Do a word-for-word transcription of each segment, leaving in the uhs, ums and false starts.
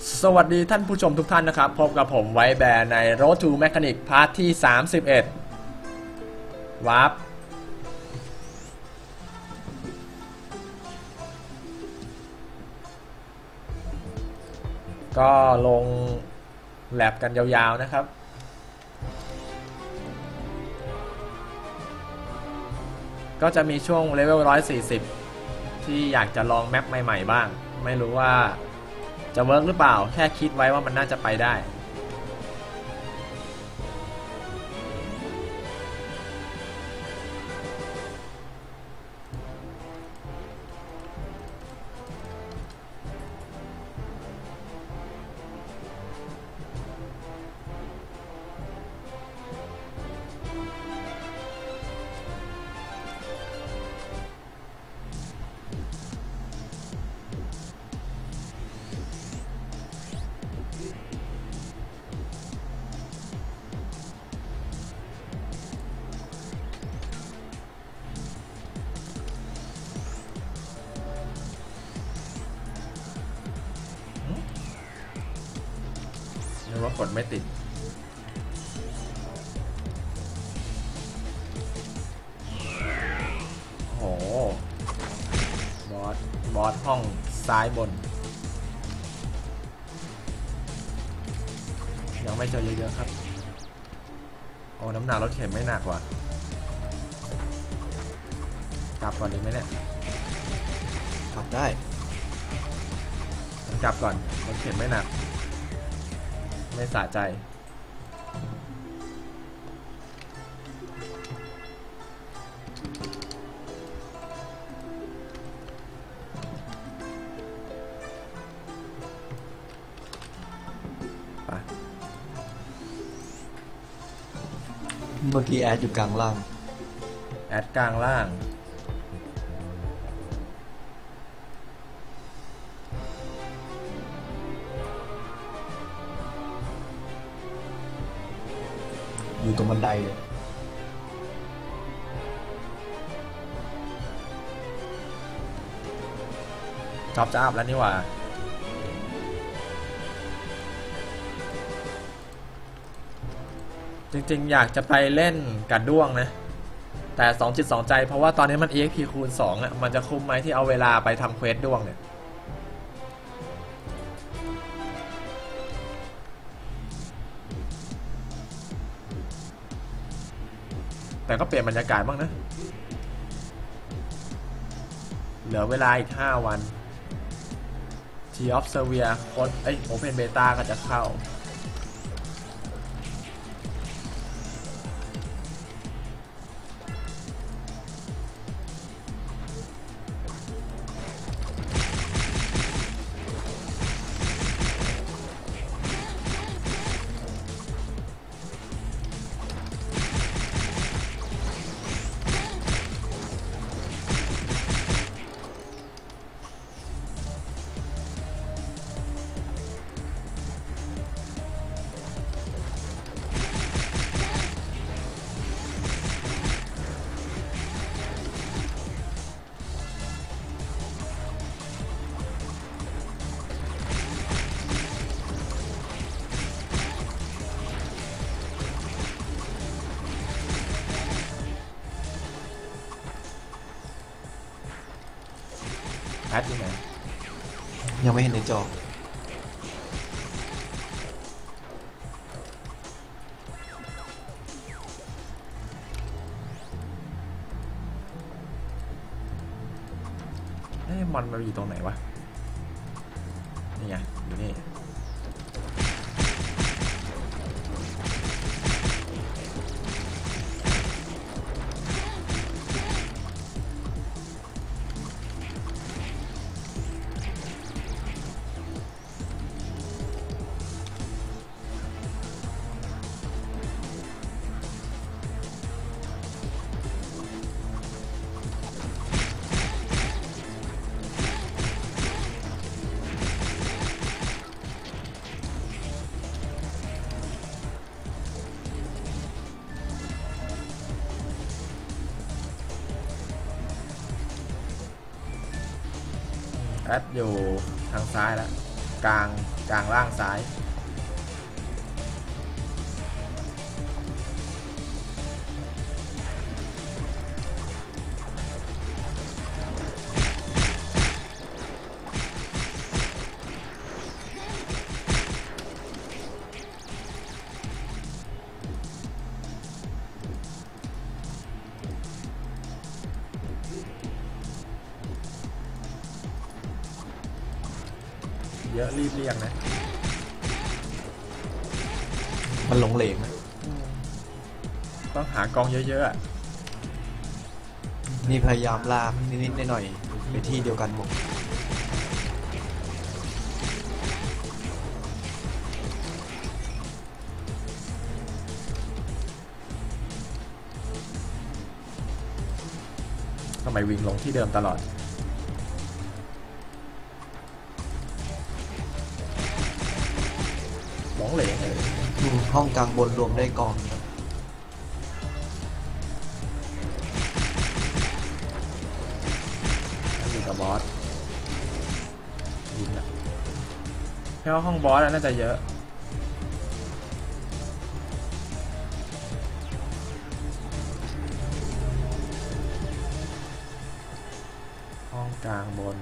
สวัสดีท่านผู้ชมทุกท่านนะครับพบกับผมไวแบร์ใน Road to Mechanic พาร์ทที่สามสิบเอ็ดวาร์ปก็ลงแลบกันยาวๆนะครับก็จะมีช่วงเลเวลหนึ่งร้อยสี่สิบที่อยากจะลองแมปใหม่ๆบ้างไม่รู้ว่าจะเวิร์กหรือเปล่าแค่คิดไว้ว่ามันน่าจะไปได้หรือว่ากดไม่ติดโอ้โหบอสบอสห้องซ้ายบนยังไม่เจอเยอะๆครับโอ้น้ำหนักรถเข็นไม่หนักว่ะกลับก่อนดีไหมเนี่ยกลับได้กลับก่อนรถเข็นไม่หนักไม่สะใจไปเมื่อกี้แอดอยู่กลางล่างแอดกลางล่างอยู่ตรงบันไดเลยชอบจะอัพแล้วนี่หว่าจริงๆอยากจะไปเล่นกัดด้วงนะแต่สองจิตสองใจเพราะว่าตอนนี้มัน อี เอ็กซ์ พี คูณสองอ่ะมันจะคุ้มไหมที่เอาเวลาไปทำเควสด้วงเนี่ยแต่ก็เปลี่ยนบรรยากาศบ้างนะเหลือเวลาอีกห้าวัน ที ออฟ Servia โค้ดเอ้ย Open Beta ก็จะเข้าแอดอยู่ไหนยังไม่เห็นในจอเอ๊ะมันมันอยู่ตรงไหนวะนี่ไงอยู่นี่แอดอยู่ทางซ้ายแล้วกลางกลางล่างซ้ายเยอะรีบเรียงนะมันหลงเหลงนะต้องหากองเยอะๆอะนี่พยายามลากนิดๆหน่อยๆไปที่เดียวกันหมดทำไมวิ่งลงที่เดิมตลอดหลงเหลงเลยอืมห้องกลางบนรวมได้กองนั่นอยู่กับบอสยิงอะแค่ว่าห้องบอสน่าจะเยอะห้องกลางบน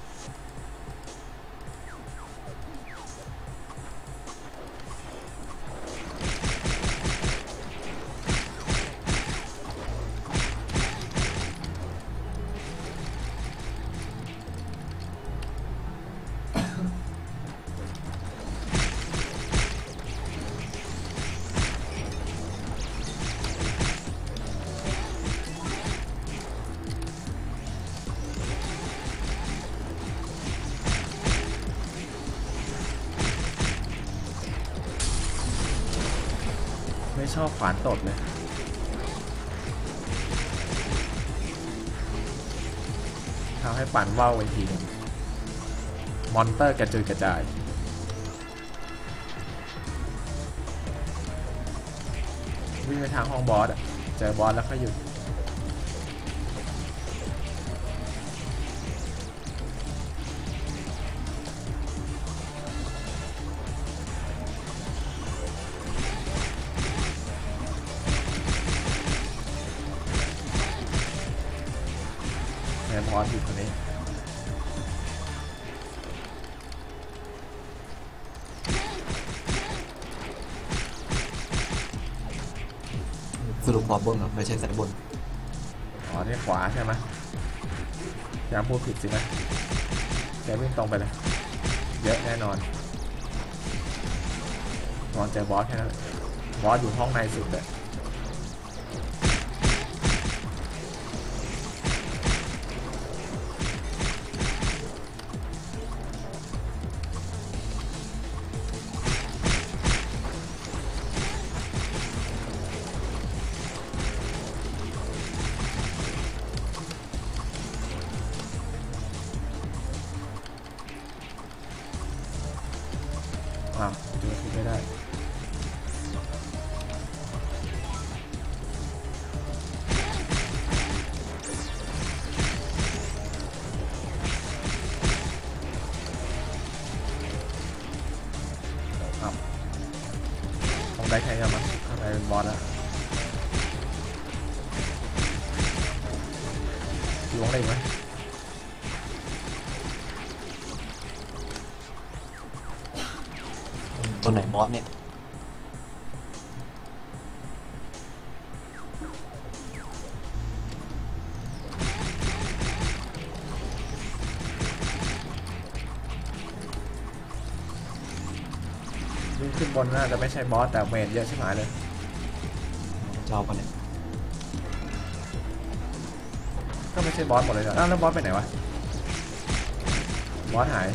ไม่ชอบขวานตดเลยทำให้ปั่นว่าวไปทีหนึงมอนเตอร์กระจุยกระจายวิ่งไปทางห้องบอสอะเจอบอสแล้วก็หยุดแอบอสอยู่คนนี้สรุปขวาบนเหรอไม่ใช่สายบนอ๋อนี่ขวาใช่ไหมอย่าพูดผิดสินะแกวิ่งตรงไปเลยเยอะแน่นอนตอนเจอบอสแค่นั้นบอสอยู่ห้องในสุดเลยอ้าวดูที่ไม่ได้อ้าวต้องได้แค่นี้มั้งข้างในเป็นบอสแล้วอยู่ข้างในอีกไหมตัวไหนบอสเนี่ยวิ่งขึ้นบนน่าจะไม่ใช่บอสแต่เมจเยอะใช่ไหมเลยเจ้าปะเนี่ยก็ไม่ใช่บอสหมดเลยนะอ้าวแล้วบอสไปไหนวะบอสหาย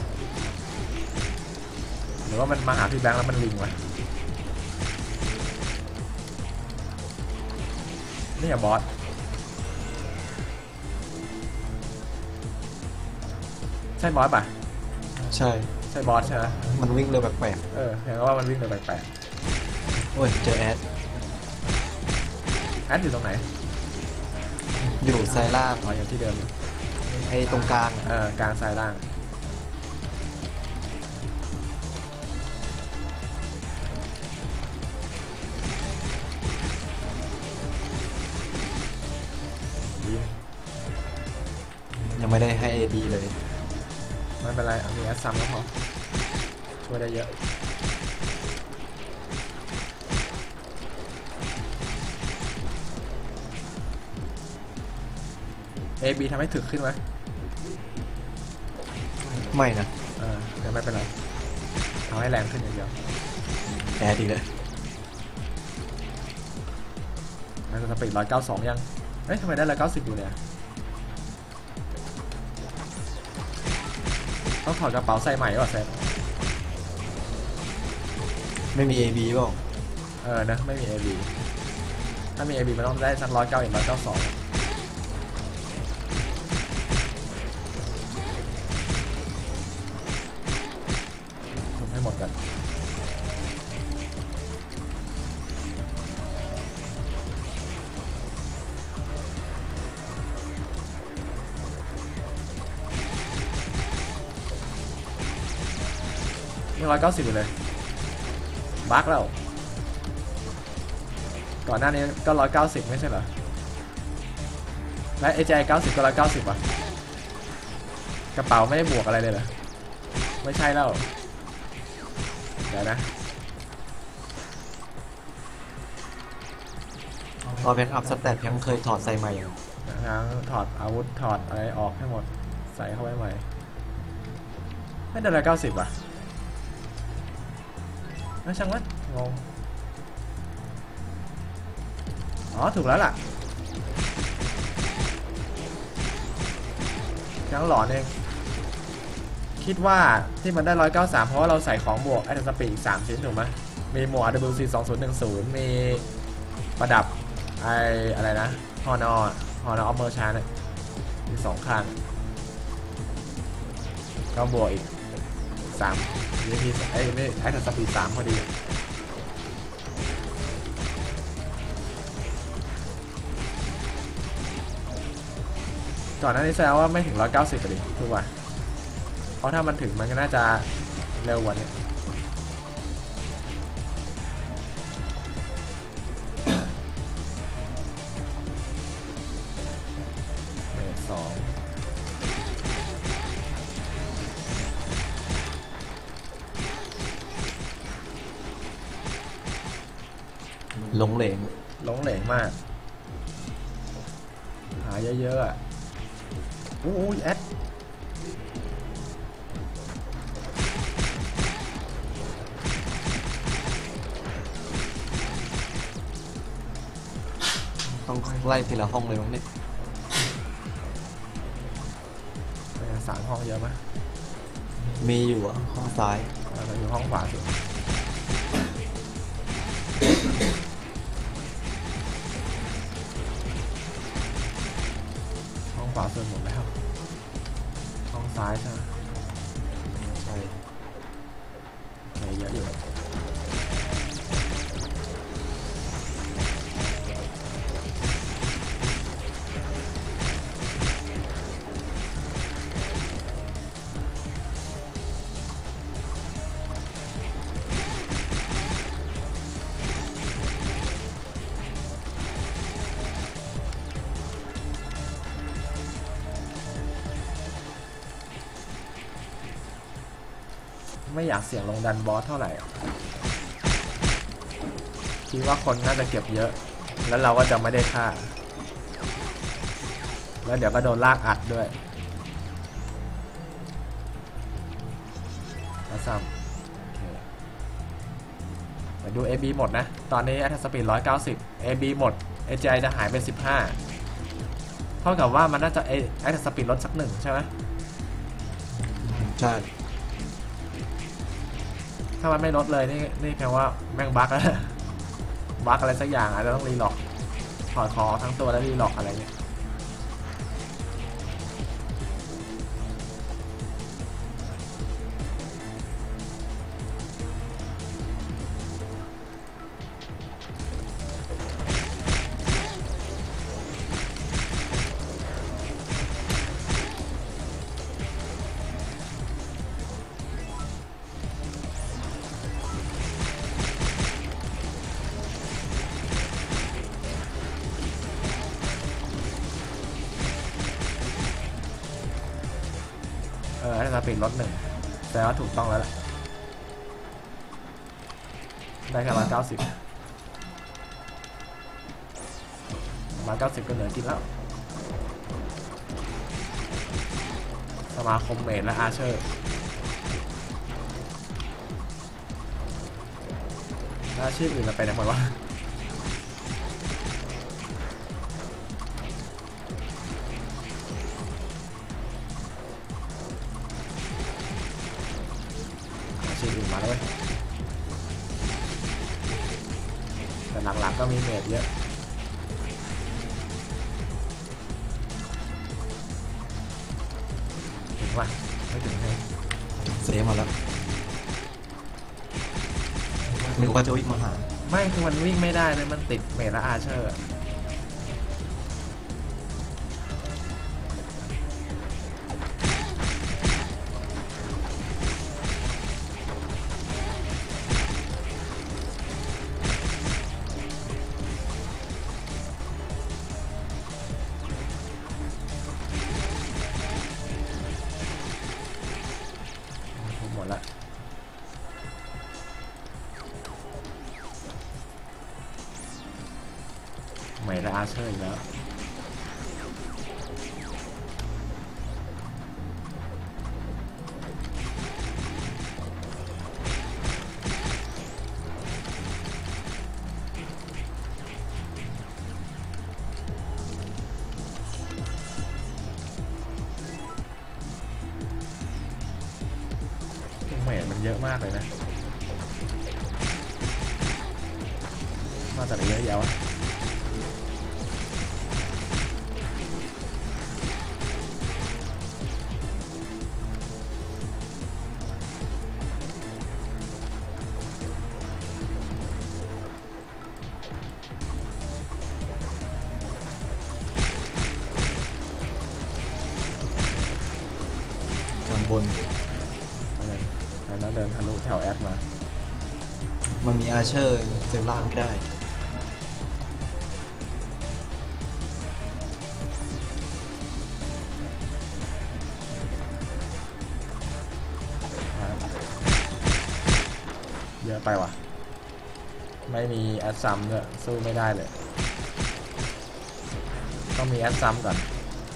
หรือว่ามันมาหาพี่แบงค์แล้วมันลิงวะนี่อะบอสใช่บอสป่ะใช่ใช่บอสใช่ไหมมันวิ่งเร็วแปลกเออเห็นว่ามันวิ่งเร็วแปลกๆโอ้ยเจอแอดๆแอดอยู่ตรงไหนอยู่ซ้ายล่างอ๋ออยู่ที่เดิมไอ้ตรงกลางเออกลางซ้ายล่างดีเลยไม่เป็นไรเอามีแอสซัมก็พอช่วยได้เยอะเอบีทำให้ถึกขึ้นไหมไม่นะเออเดี๋ยวไม่เป็นไรทำให้แรงขึ้นอย่างเดียวแอดดีเลยมันจะสปีดร้อยเก้าสองยังเอ้ยทำไมได้ร้อยเก้าสิบอยู่เนี่ยต้องถอดกระเป๋าใส่ใหม่ป่ะเซฟไม่มี เอ บี เปล่าเออนะไม่มี เอ บี ถ้ามี เอ บี มันต้องได้สักร้อยเก้าเอ็ดร้อยเก้าสองทำให้หมดกันยังร้อยเก้าสิบอยู่เลยบั๊กแล้วก่อนหน้านี้ก็ร้อยเก้าสิบไม่ใช่เหรอและเอ จี ไอ เก้าสิบก็ร้อยเก้าสิบอ่ะกระเป๋าไม่ได้บวกอะไรเลยเหรอไม่ใช่แล้วเดี๋ยวนะตอนแบ็กอัพสแตทยังเคยถอดใส่ใหม่อยู่ทั้งถอดอาวุธถอดอะไรออกให้หมดใส่เข้าไปใหม่ไม่ได้ร้อยเก้าสิบอ่ะไม่ช่างวัดงงอ๋อถูกแล้วล่ะยังหลอนเองคิดว่าที่มันได้ร้อยเก้าสามเพราะว่าเราใส่ของบวกไอเทมสปีดอีกสามชิ้นถูกไหมมีหมวก ดับเบิลยู ซี สองศูนย์หนึ่งศูนย์มีประดับไออะไรนะฮอนอฮอนออฟเมอร์ชาเนี่ยมีสองข้างก็บวกอีกสามนี่ที่ไอไม่ไอเทมสปีดสามพอดีก่อนหน้านี้แสดงว่าไม่ถึงร้อยเก้าสิบเลยถูกป่ะเพราะถ้ามันถึงมันก็น่าจะเร็วกว่านี้เมตรสองหลงเหลงหลงเหลงมากหาเยอะๆอ่ะอู้ยแอดต้องไล่ทีละห้องเลยมั้งเนี่ยสามห้องเยอะไหมมีอยู่อ่ะห้องซ้ายเราอยู่ห้องขวาสุดห้องขวาสุดหมดแล้วห้องซ้ายใช่ไหมใช่โอเคเยอะอยู่ไม่อยากเสี่ยงลงดันบอสเท่าไหร่คิดว่าคนน่าจะเก็บเยอะแล้วเราก็จะไม่ได้ค่าแล้วเดี๋ยวก็โดนลากอัดด้วยแล้วซ้ำไปดู เอ บี หมดนะ ตอนนี้ Attack Speed หนึ่งร้อยเก้าสิบ เอ บี หมด เอ จี ไอ จะหายเป็นสิบห้าเท่ากับว่ามันน่าจะ Attack Speed ลดสักหนึ่งใช่ไหมใช่ถ้ามันไม่ลดเลยนี่นี่แปลว่าแม่งบั๊กแล้ว บั๊กอะไรสักอย่างอาจจะต้องรีล็อกถอดคอทั้งตัวแล้วรีล็อกอะไรเงี้ยปีดลดหนึ่งแต่ว่าถูกต้องแล้วแหละได้แค่ร้อยเก้าสิบร้อยเก้าสิบก็เหลือกินแล้วสมาคมเมดและอาร์เชอร์อาชีพอื่นจะไปไหนหมดวะอาชีพอื่นมาแล้วเว้ยแต่หลังๆก็มีเมดเยอะถึงว่าไม่ถึงเลยเซฟมาแล้วนึกว่าจะวิ่งมาหาไม่คือมันวิ่งไม่ได้เลยมันติดเมดและอาร์เชอร์หมดละเมดและอาร์เชอร์อีกแล้วเมดมันเยอะมากเลยนะมาจากไหนเยอะแยะวะข้างบนแล้วเดินทะลุแถวแอดมามันมีอาร์เชอร์เซลล่างไม่ได้เยอะไปว่ะไม่มีแอดซัมด้วยสู้ไม่ได้เลยต้องมีแอดซัมก่อน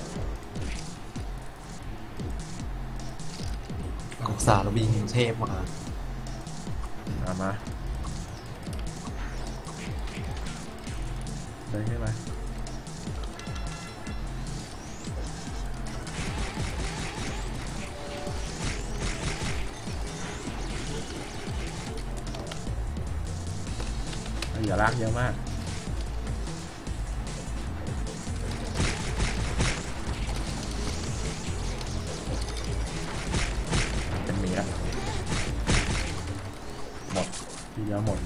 กอกสารวิ่งเทพมาเอามาเดินขึ้นมาอย่าลากเยอะมากเป็นมีแล้วหมดทีเดียวหมด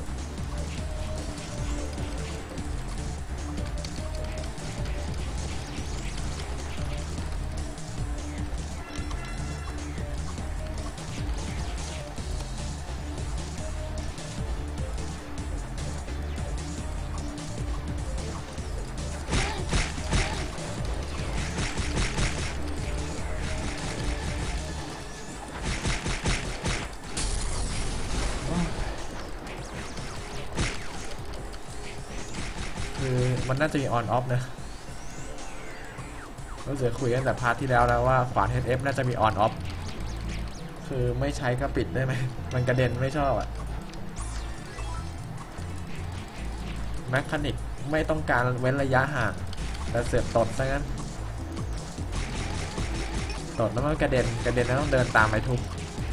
คือมันน่าจะมีออนออฟนะเราจะคุยกันแต่พาร์ทที่แล้วแล้วว่าขวาน เอช เอฟ น่าจะมีออนออฟคือไม่ใช้ก็ปิดได้ไหมมันกระเด็นไม่ชอบอะแมคคานิกไม่ต้องการเว้นระยะห่างแต่เสือกตดซะงั้นตดแล้วมันกระเด็นกระเด็นแล้วต้องเดินตามไปทุบ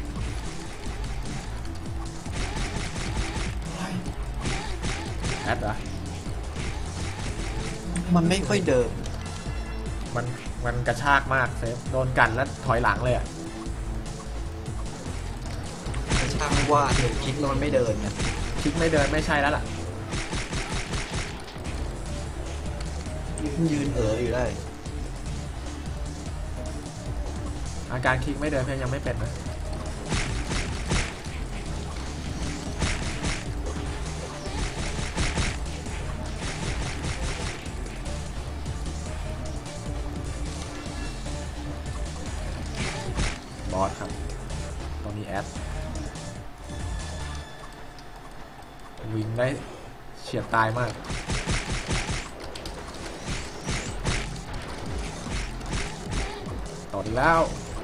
แอดอะมันไม่ค่อยเดินมันมันกระชากมากเซฟโดนกันแล้วถอยหลังเลยอ่ะไม่ใช่ว่าเดี๋ยวคลิกแล้วมันไม่เดินนะคลิกไม่เดินไม่ใช่แล้วล่ะยืนเอ๋ออยู่ได้อาการคลิกไม่เดินเพียงยังไม่เป็นนะบอสวิ่งได้เฉียดตายมากต่อดีแล้ว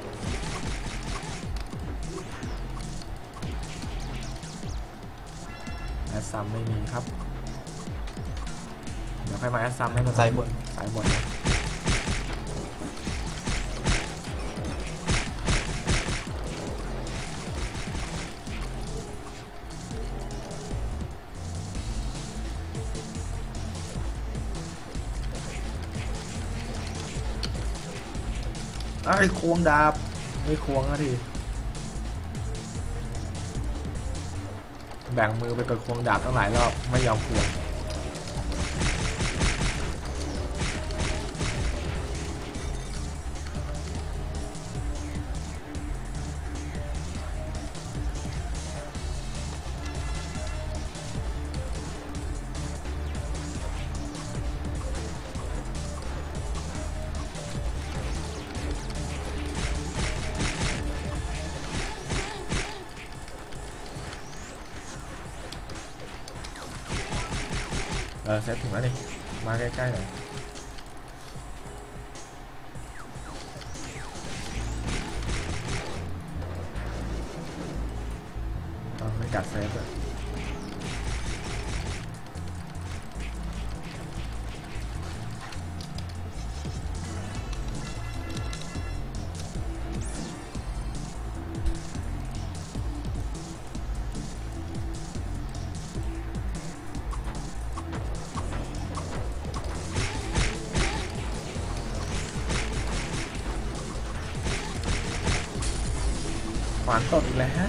แอสซัมไม่มีครับเดี๋ยวค่อยมาแอสซัมให้มันสายบนสายบนไอ้ควงดาบไม่ควงนะทีแบ่งมือไปกับควงดาบตั้งหลายรอบไม่ยอมควงเออเซตถึงแล้วนี่มาใกล้ๆหน่อยไม่กัดเซฟเลยขวานตกอีกแล้ว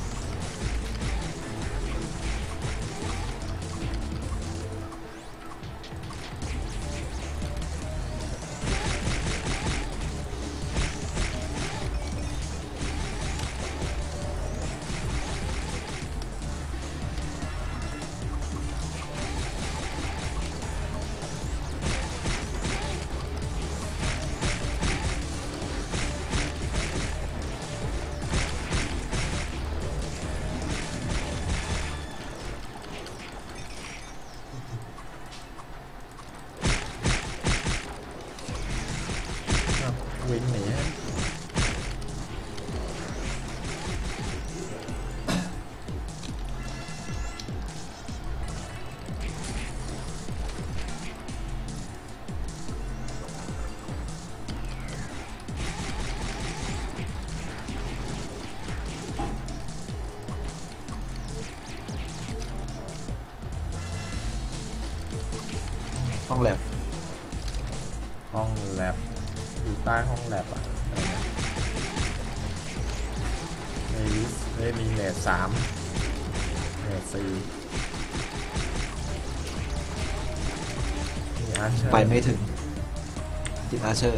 วิ่งหนีห้องแลบห้องแลบอยู่ใต้ห้องแลบอ่ะในลิสได้มีเลทสามเลทสี่มีอาร์เชอร์ไปไม่ถึงติดอาร์เชอร์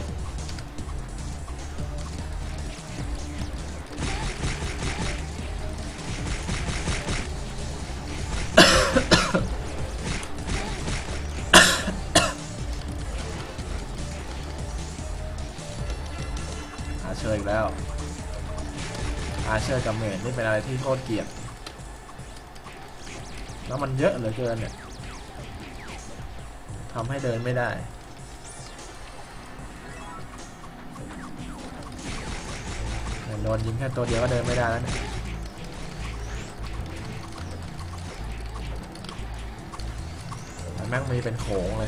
อาร์เชอร์อีกแล้วอาร์เชอร์กับเมจนี่เป็นอะไรที่โคตรเกลียดแล้วมันเยอะเหลือเกินเนี่ยทำให้เดินไม่ได้โดนยิงแค่ตัวเดียวก็เดินไม่ได้แล้วเนี่ยแม่งมีเป็นโขงเลย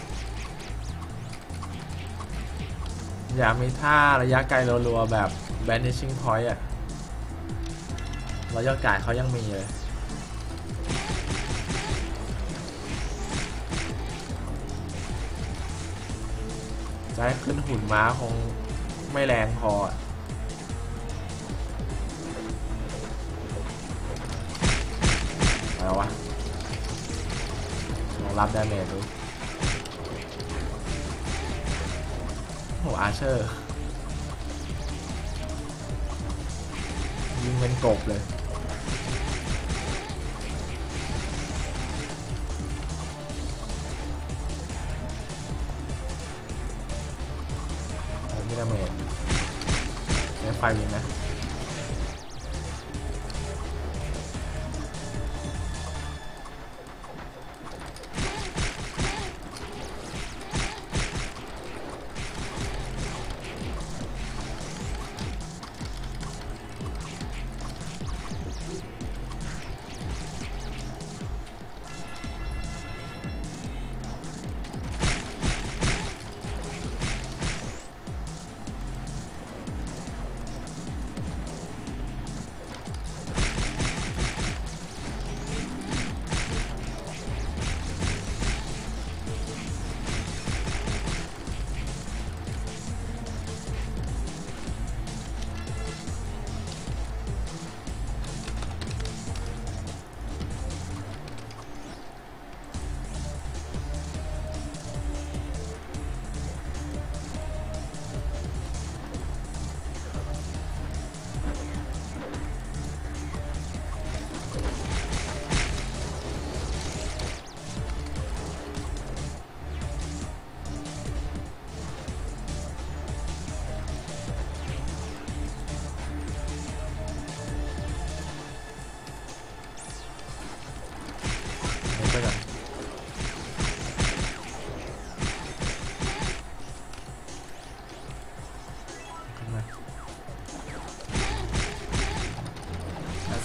อย่ามีท่าระยะไกลรัวๆแบบ vanishing point อ่ะระยะไกลเขายังมีเลยจะให้ขึ้นหุ่นม้าคงไม่แรงพออะไรวะลองรับดาเมจดูโอ้อาร์เชอร์ยิงเป็นกบเลยมิดาเมจใช้ไฟยิงนะ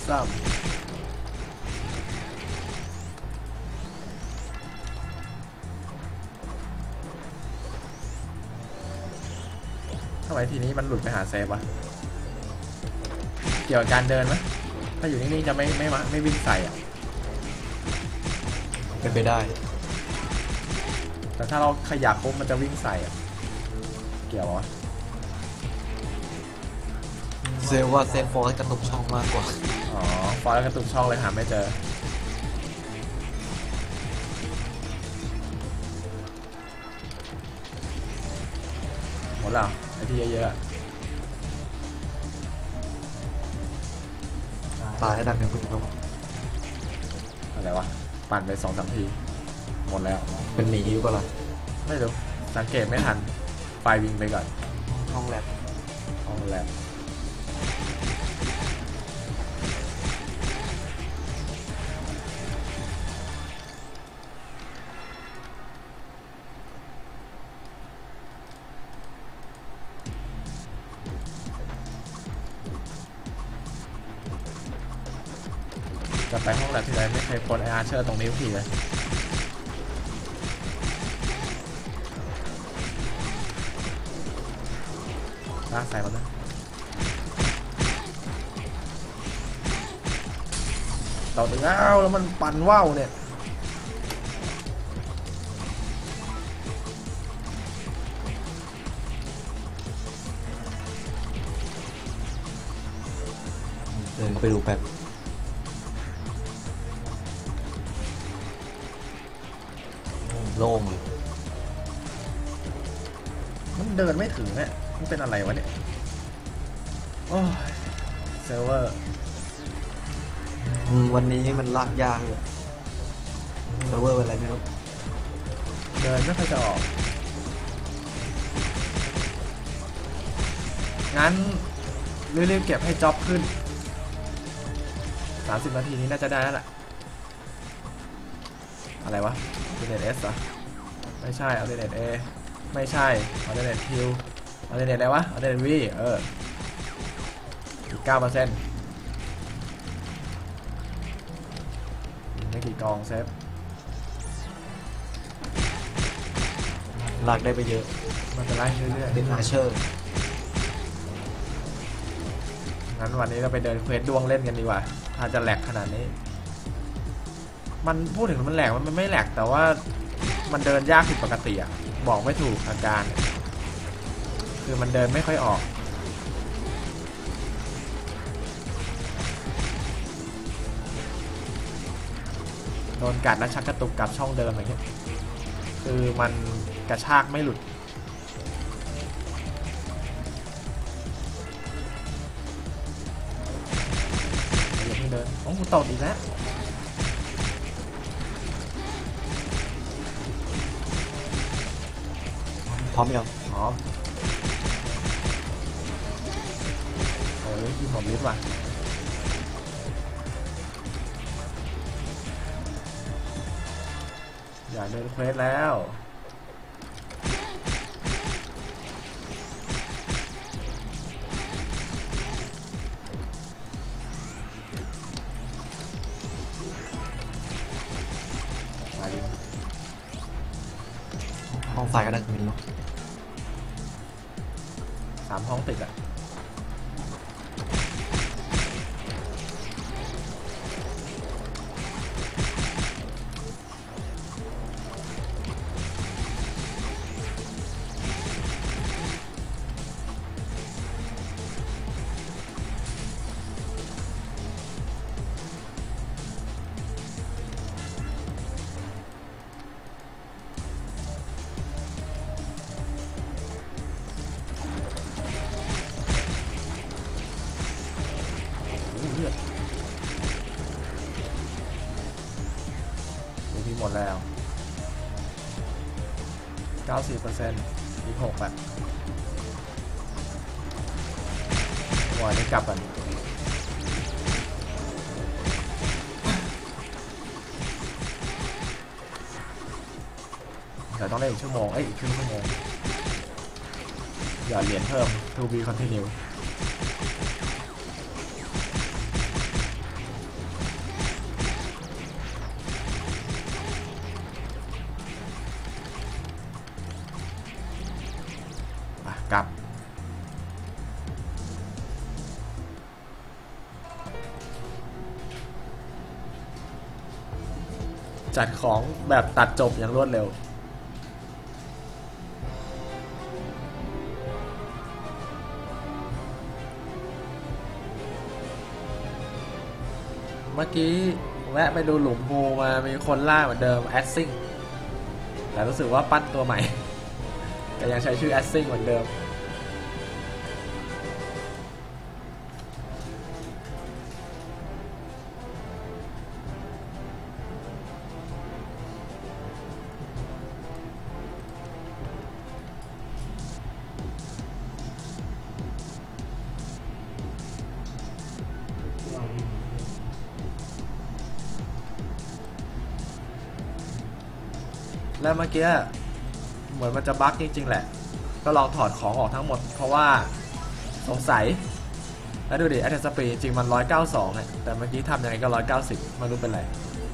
ซ้ำทำไมทีนี้มันหลุดไปหาเซฟวะเกี่ยวกับการเดินไหมถ้าอยู่นิ่งๆจะไม่ไม่มาไม่วิ่งใส่อ่ะเป็นไปได้แต่ถ้าเราขยับปุ๊บมันจะวิ่งใส่อ่ะเกี่ยววะเซลว่าเซฟฟอร์สกระตุกช่องมากกว่าอ๋อฟอร์แล้วกระตุกช่องเลยหาไม่เจอหมดแล้วไอ้ที่เยอะๆตายให้ดังเนี่ยคุณผู้ชมอะไรวะปั่นไปสองสามทีหมดแล้วเป็นหมีอยู่ก็ล่ะไม่รู้สังเกตไม่ทันไฟวิ่งไปก่อนห้องแลบห้องแลบจะไปห้องแลบที่ไหนไม่เคยพ้นไออาร์เชอร์ตรงนี้ทุกทีเลยลากใส่มันนะต่อถึงอ้าวแล้วมันปั่นว่าวเนี่ยเดินไปดูแป๊บโล่งเลยมันเดินไม่ถึงเนี่ยมันเป็นอะไรวะเนี่ยโอ้ยเซิร์ฟเวอร์อืมวันนี้มันลากยากเลยเซิร์ฟเวอร์เป็นอะไรไม่รู้เดินไม่ค่อยจะออกงั้นรีบๆเก็บให้จ็อบขึ้นสามสิบนาทีนี้น่าจะได้แล้วแหละอะไรวะอัลเทอร์เนท เอส เหรอไม่ใช่อัลเทอร์เนท เอ ไม่ใช่อัลเทอร์เนท คิว อัลเทอร์เนทอะไรวะอัลเทอร์เนท วี เอออีก เก้าเปอร์เซ็นต์ ไม่กี่กองเซฟลากได้ไปเยอะมันจะไล่เรื่อยๆเป็นอาเชอร์งั้นวันนี้เราไปเดินเควสดวงเล่นกันดีกว่าถ้าจะแหลกขนาดนี้มันพูดถึงมันแหลกมันไม่แหลกแต่ว่ามันเดินยากผิดปกติอ่ะบอกไม่ถูกอาการคือมันเดินไม่ค่อยออกโดนกัดแล้วชักกระตุกกลับช่องเดิมอะไรเงี้ยคือมันกระชากไม่หลุดอย่าเพิ่งเดินโอ้โหตกอีกแล้วพร้อมยังหอมโอ้ยกินหมดลิฟต์ว่ะอยากเดินเควสแล้วมาดิห้องซ้ายก็ได้มินเนาะสามห้องติดอ่ะเลือดดูที่หมดแล้ว เก้าสิบเปอร์เซ็นต์ อีกหกอ่ะวันนี้กลับกันเดี๋ยวต้องเล่นอีกชั่วโมง เอ้ย อีกครึ่งชั่วโมงอย่าเหรียญเพิ่ม to be continue จัดของแบบตัดจบอย่างรวดเร็วเมื่อกี้แวะไปดูหลุมงูมามีคนล่าเหมือนเดิมแอดซิ่งแต่รู้สึกว่าปั้นตัวใหม่แต่ยังใช้ชื่อแอดซิ่งเหมือนเดิมแล้วเมื่อกี้เหมือนมันจะบั๊กจริงๆแหละก็ลองถอดของออกทั้งหมดเพราะว่าสงสัยแล้วดูดิแอตแทกสปีดจริงมันหนึ่งร้อยเก้าสิบสองอ่ะแต่เมื่อกี้ทำยังไงก็หนึ่งร้อยเก้าสิบไม่รู้เป็นไร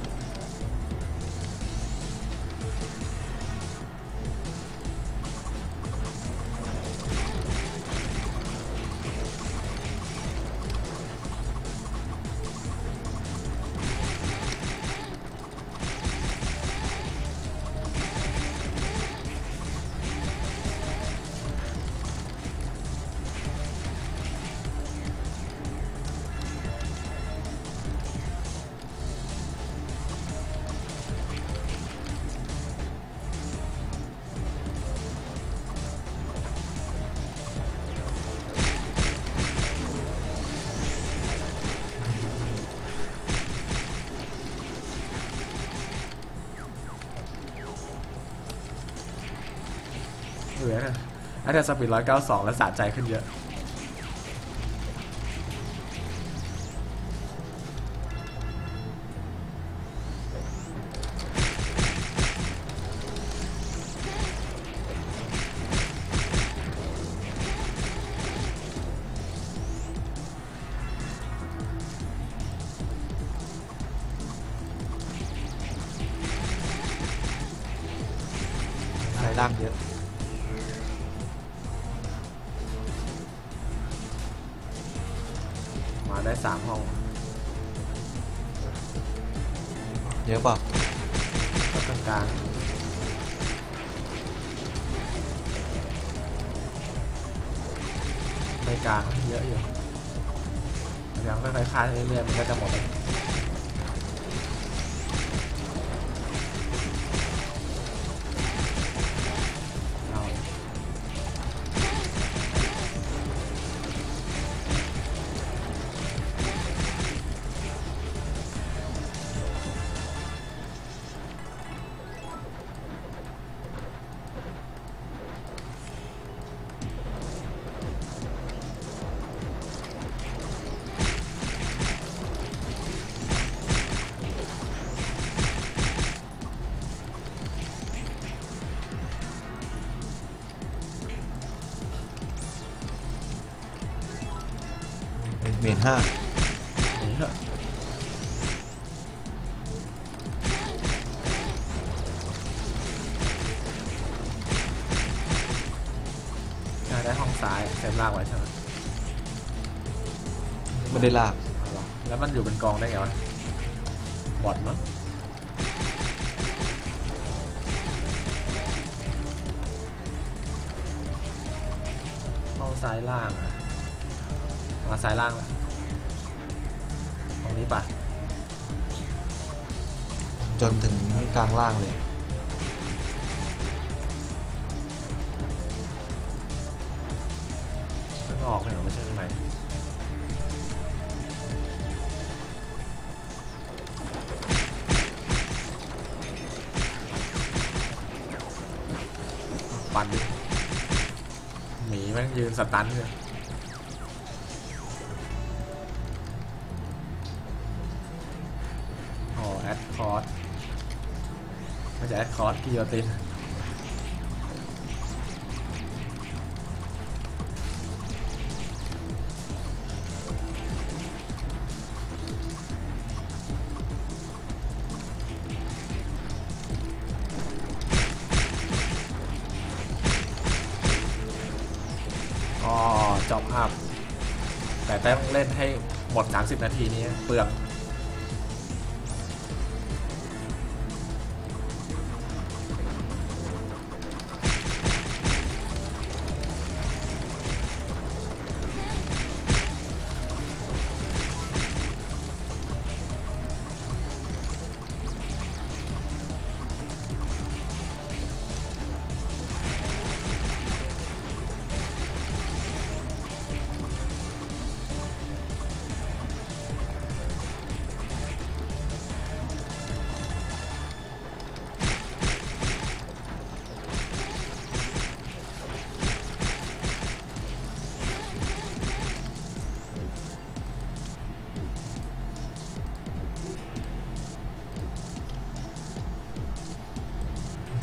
เหลือนะแอตแทกสปีดหนึ่งร้อยเก้าสิบสองแล้วสะใจขึ้นเยอะสายล่างเยอะมาได้สามห้องเยอะเปล่าก็กลางๆไม่กลางเยอะอยู่ยังค่อยๆคลายเรื่อยๆมันก็จะหมดเมนห้านี่เหรอได้ห้องซ้ายเซฟลากไว้ใช่ไหมไม่ได้ลากแล้วมันอยู่เป็นกองได้ไงวะบอดมั้งห้องซ้ายล่างอะมาซ้ายล่างละตรงนี้ปะจนถึงกลางล่างเลยมันออกไปหรอไม่ใช่ไหมปั่นดิหมีแม่งยืนสตันเลยแอดคอร์สไม่ใช่แอดคอร์สกิโยตินก็จบอัพแต่ต้องเล่นให้หมดสามสิบนาทีนี้เปลือง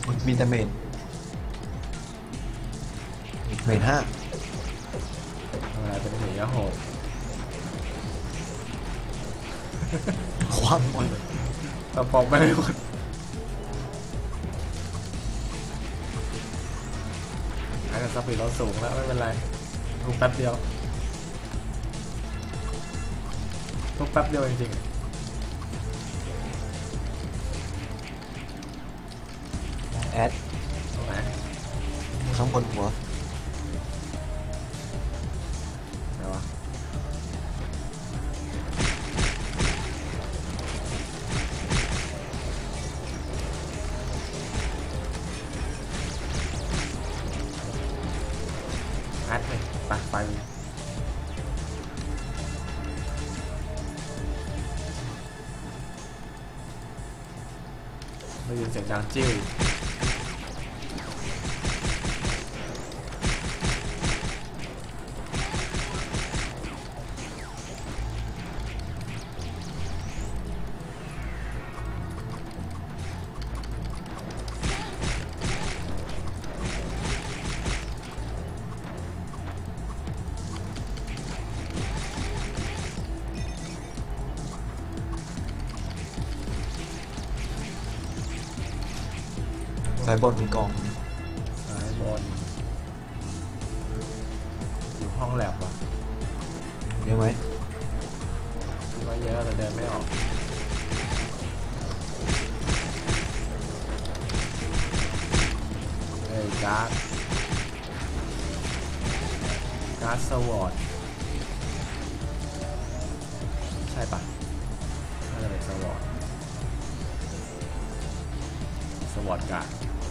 มีแต่เมดเมดห้าอะไรเป็นหนีก็โหดคว้างหมดตะปองไปหมดไอ้กับสปีดเราสูงแล้วไม่เป็นไรทุกแป๊บเดียวทุกแป๊บเดียวจริงแอดๆตรงไหนข้างบนหัวไหนวะแอดเลยไปไปได้ยินเสียงดังจิ้วสายบนมีกองซ้ายบนอยู่ห้องแลบว่ะเยอะไหมคิดว่าเยอะแต่เดินไม่ออกเอ้ยการ์ดการ์ดสวอตใช่ปะน่าจะเป็นสวอตสวอตการ์ด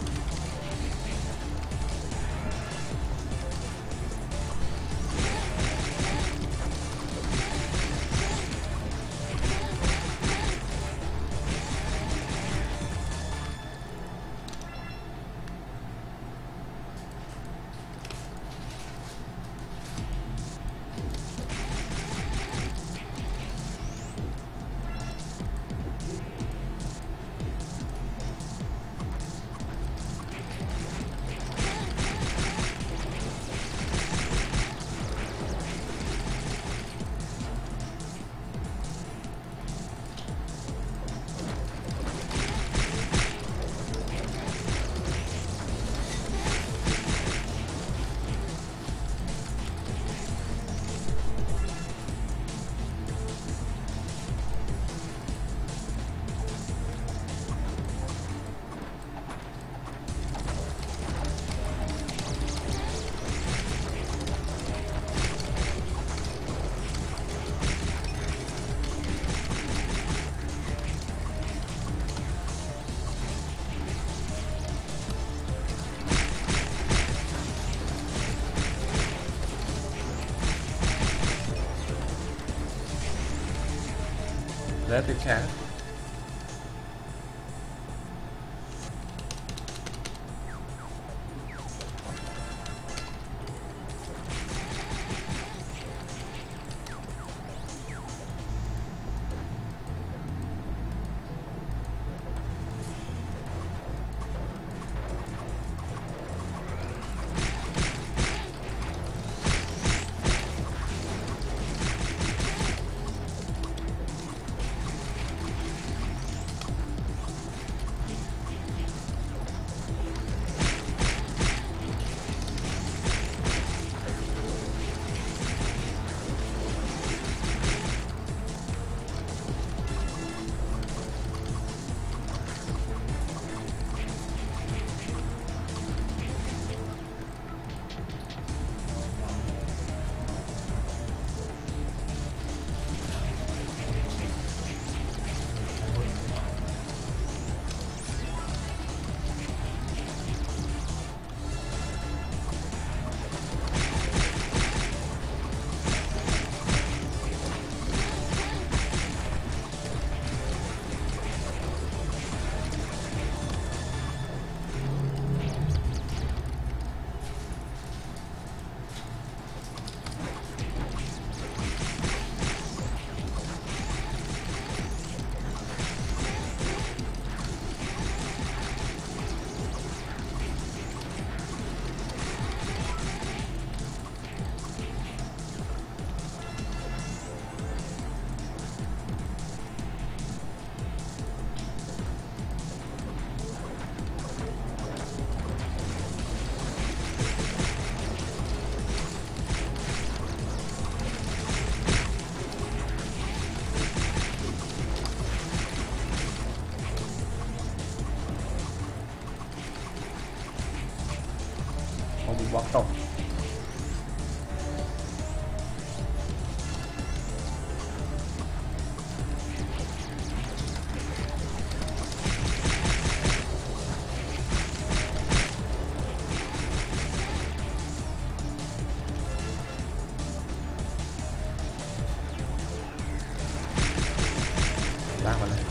แล้วติดแข็งบล็อกตกลากมาเลย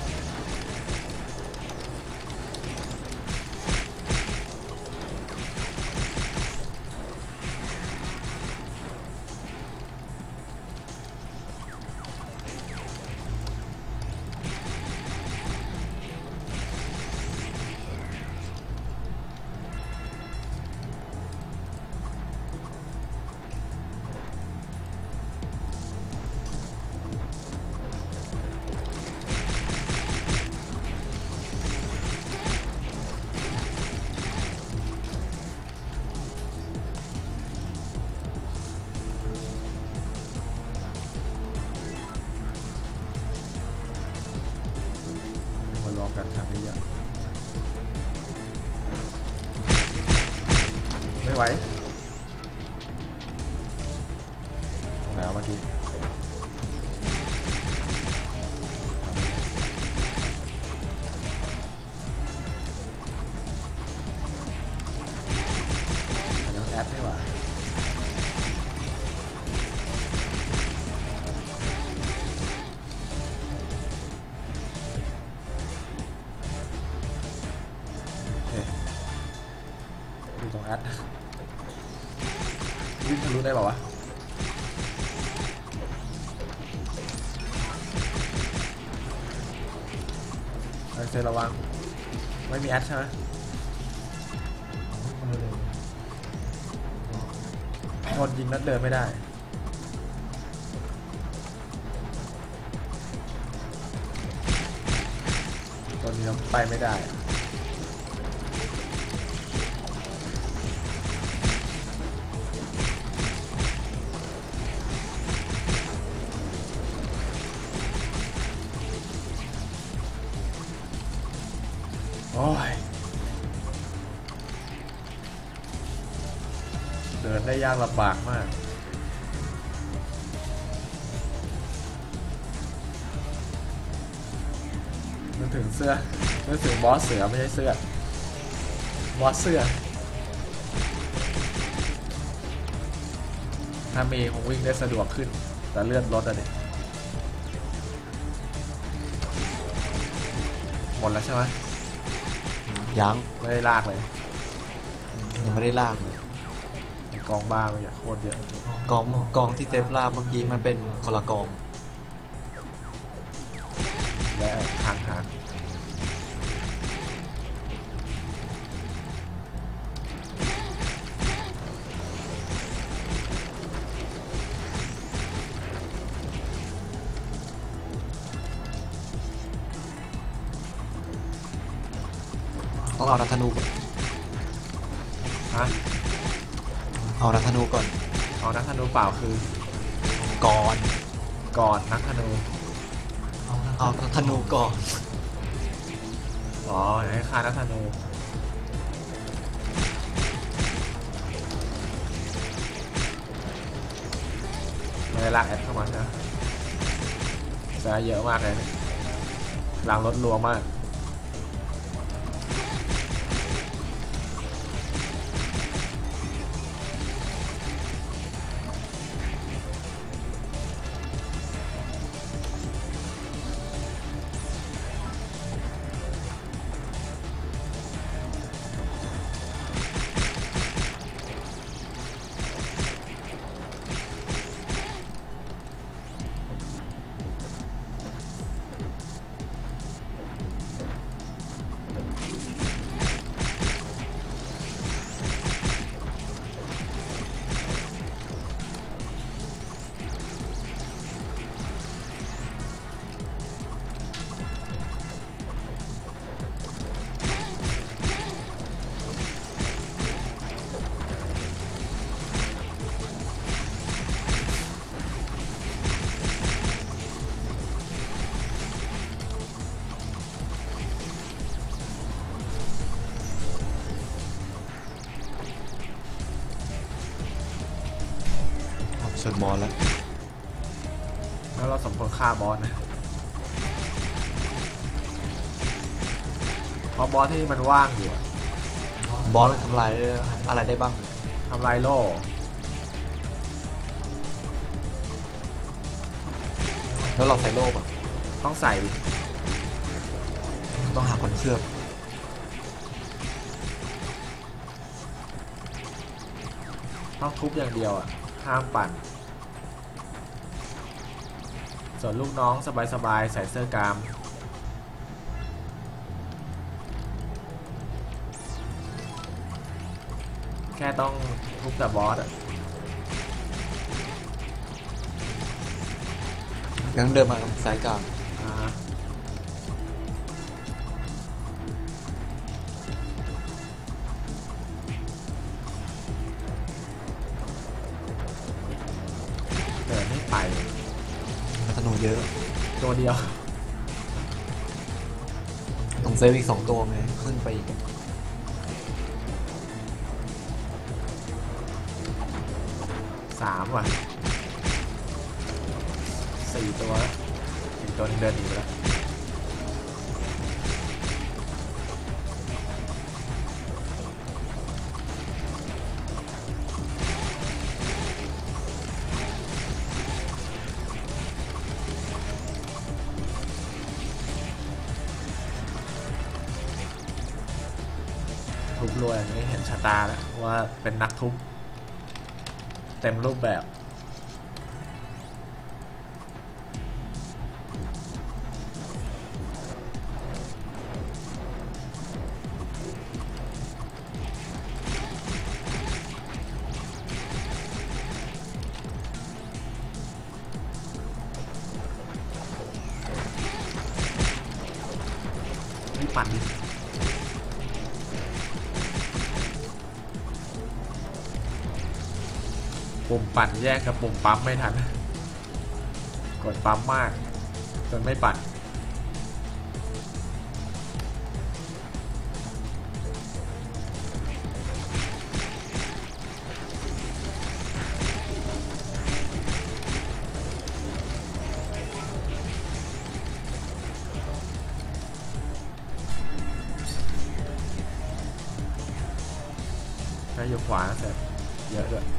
มาลองกันทางนี้อ่ะไม่ไหวแล้วเมื่อกี้ยังแอดไม่ไหวอยู่ตรงแอดวิ่งทะลุได้เปล่าวะไอเซระวังไม่มีแอดใช่ไหมโดนยิงนัดเดินไม่ได้ตัวนี้ไปไม่ได้โอ้ยเดินได้ยากลำบากมากนึกถึงเสื้อนึกถึงบอสเสือไม่ใช่เสื้อบอสเสื้อถ้ามีคงวิ่งได้สะดวกขึ้นแต่เลื่อนรถอะเด็กหมดแล้วใช่ไหมยังไม่ได้ลากเลยยังไม่ได้ลากเลยกองบ้าไปอย่างโคตรเยอะกองกองที่เซฟลากเมื่อกี้มันเป็นคนละกองและทางหางต้องเอานักธนูก่อนฮะเอานักธนูก่อนเอานักธนูเปล่าคือก่อนก่อนนักธนูเอานักธนูก่อนอ๋อให้ฆ่านักธนูไม่ได้ลากแอดเข้ามาใช่ไหมจะเยอะมากเลยหลังรถรัวมากชนบอลแล้วแล้วเราสมควรฆ่าบอสนะเพราะบอสที่มันว่างอยู่อะบอลทำลายอะไรได้บ้างทำลายโล่แล้วเราใส่โล่แบบต้องใส่ต้องหาคนเคลือบต้องทุบอย่างเดียวอ่ะห้ามปั่น ส่วนลูกน้องสบายๆใส่เสื้อกล้ามแค่ต้องทุบแต่บอสอ่ะงั้นเดินมาสายกลางอ่าฮะเดินไม่ไปธนูเยอะตัวเดียวต้องเซฟอีกสองตัวไงขึ้นไปอีกสามว่ะสี่ตัวแล้วอีกตัวหนึงเดินหนีไปแล้วทุบรวยอย่างนี้เห็นชะตาแล้วว่าเป็นนักทุบเต็มรูปแบบ นี่ปั่นดิปุ่มปั่นแยกกับปุ่มปั๊มไม่ทัน กดปั๊มมากจนไม่ปั่นถ้าอยู่ขวาเสร็จเยอะด้วย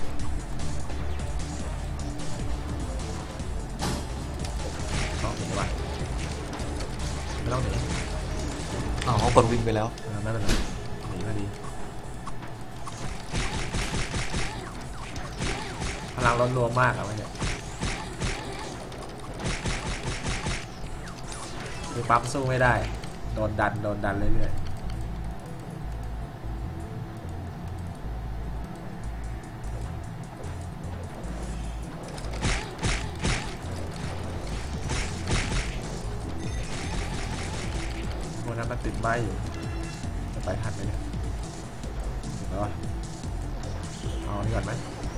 ต้องหนีว่ะไม่ต้องหนีอ๋อเขากดวิ่งไปแล้วเออไม่เป็นไรหนีพอดีพลังลดรวมมากอะวะเนี่ยคือปั๊มสู้ไม่ได้โดนดันโดนดันเรื่อยๆพวกนั้นมันติดใบอยู่จะไปทันไหมเนี่ยถึงแล้ววะเอาอันนี้ก่อนไหม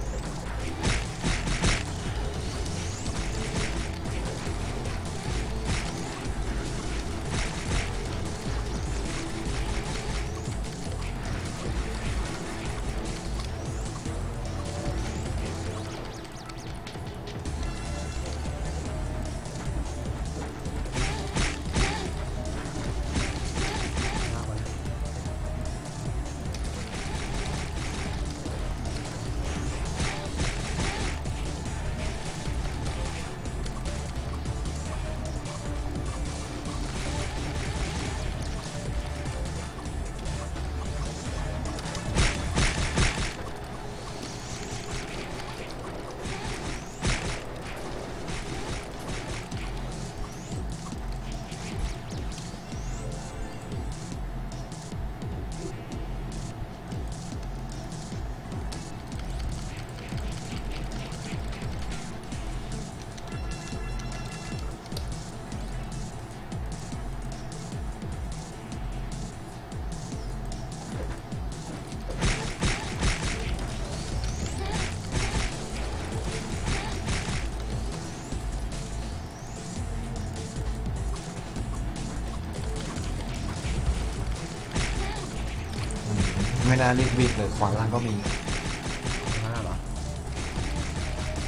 เอาไว้ไม่น่ารีบวิ่งเลยขวาล่างก็มีน่าเหรอ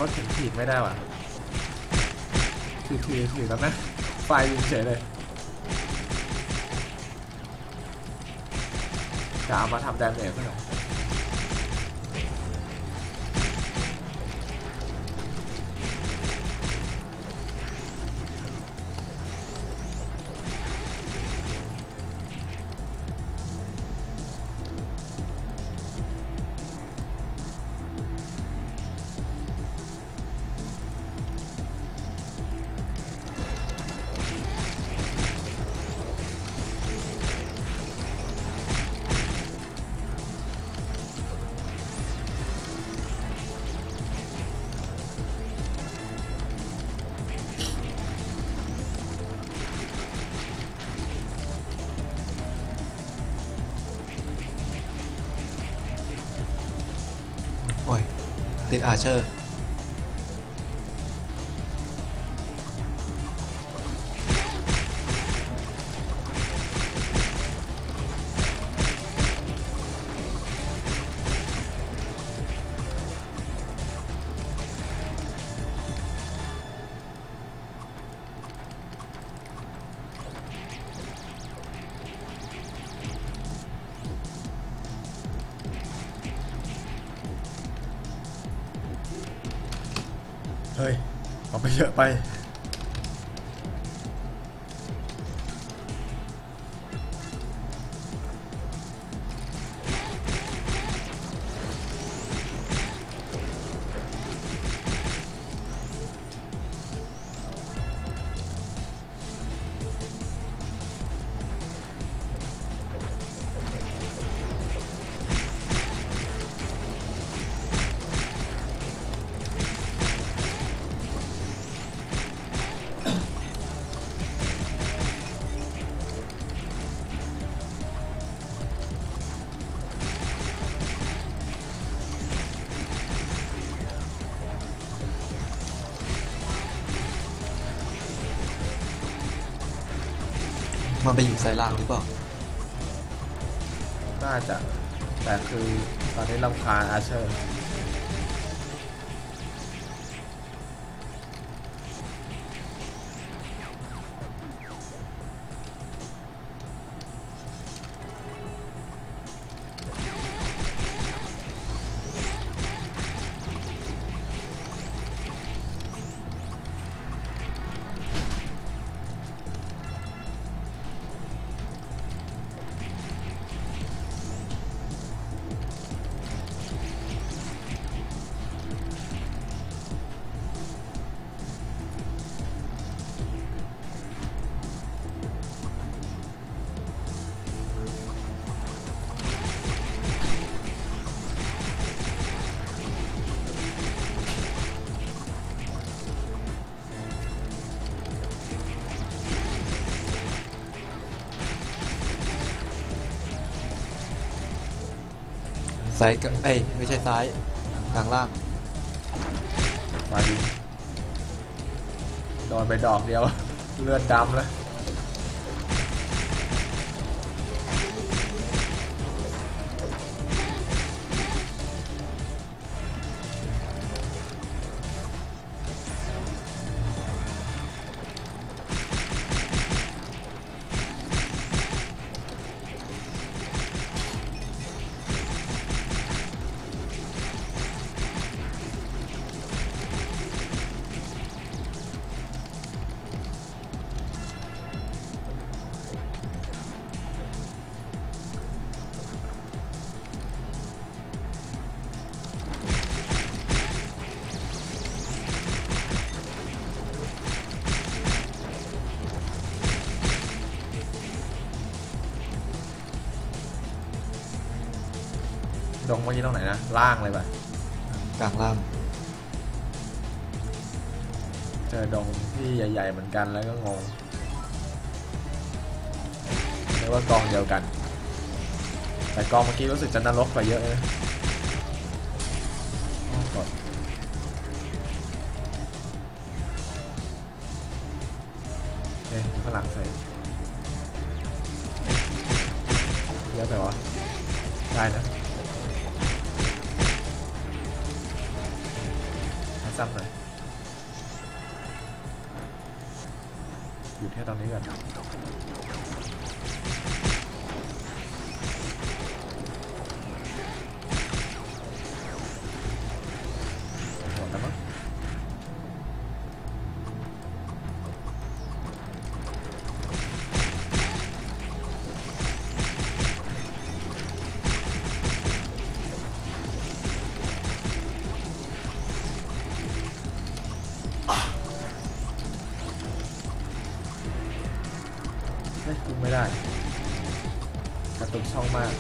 ถเข็นถีบไม่ได้ว่ะถือถือถือแล้วนะไฟยิงเฉยเลยจะเอามาทำแดมเมจเพื่อนโอ้ยติดอาร์เชอร์เฮ้ยเอาไปเยอะไปมันไปอยู่สายล่างหรือเปล่าน่าจะแต่คือตอนนี้รำคาญอาเชอร์ซ้ายกับเอ้ยไม่ใช่ซ้ายกลางล่างมาดิโดนไปดอกเดียวเลือดดำเลยดงเมื่อกี้ตรงไหนนะล่างเลยป่ะกลางล่างเจอดงที่ใหญ่ๆเหมือนกันแล้วก็งงเรียกว่ากองเดียวกันแต่กองเมื่อกี้รู้สึกจะนรกกว่าเยอะเลยกดเอ๊ะข้างหลังใส่เยอะไปวะได้นะซ้ำหน่อยหยุดแค่ตรงนี้ก่อนหมดแล้วมั้งเฮ้ยคุมไม่ได้กระตุกช่องมาก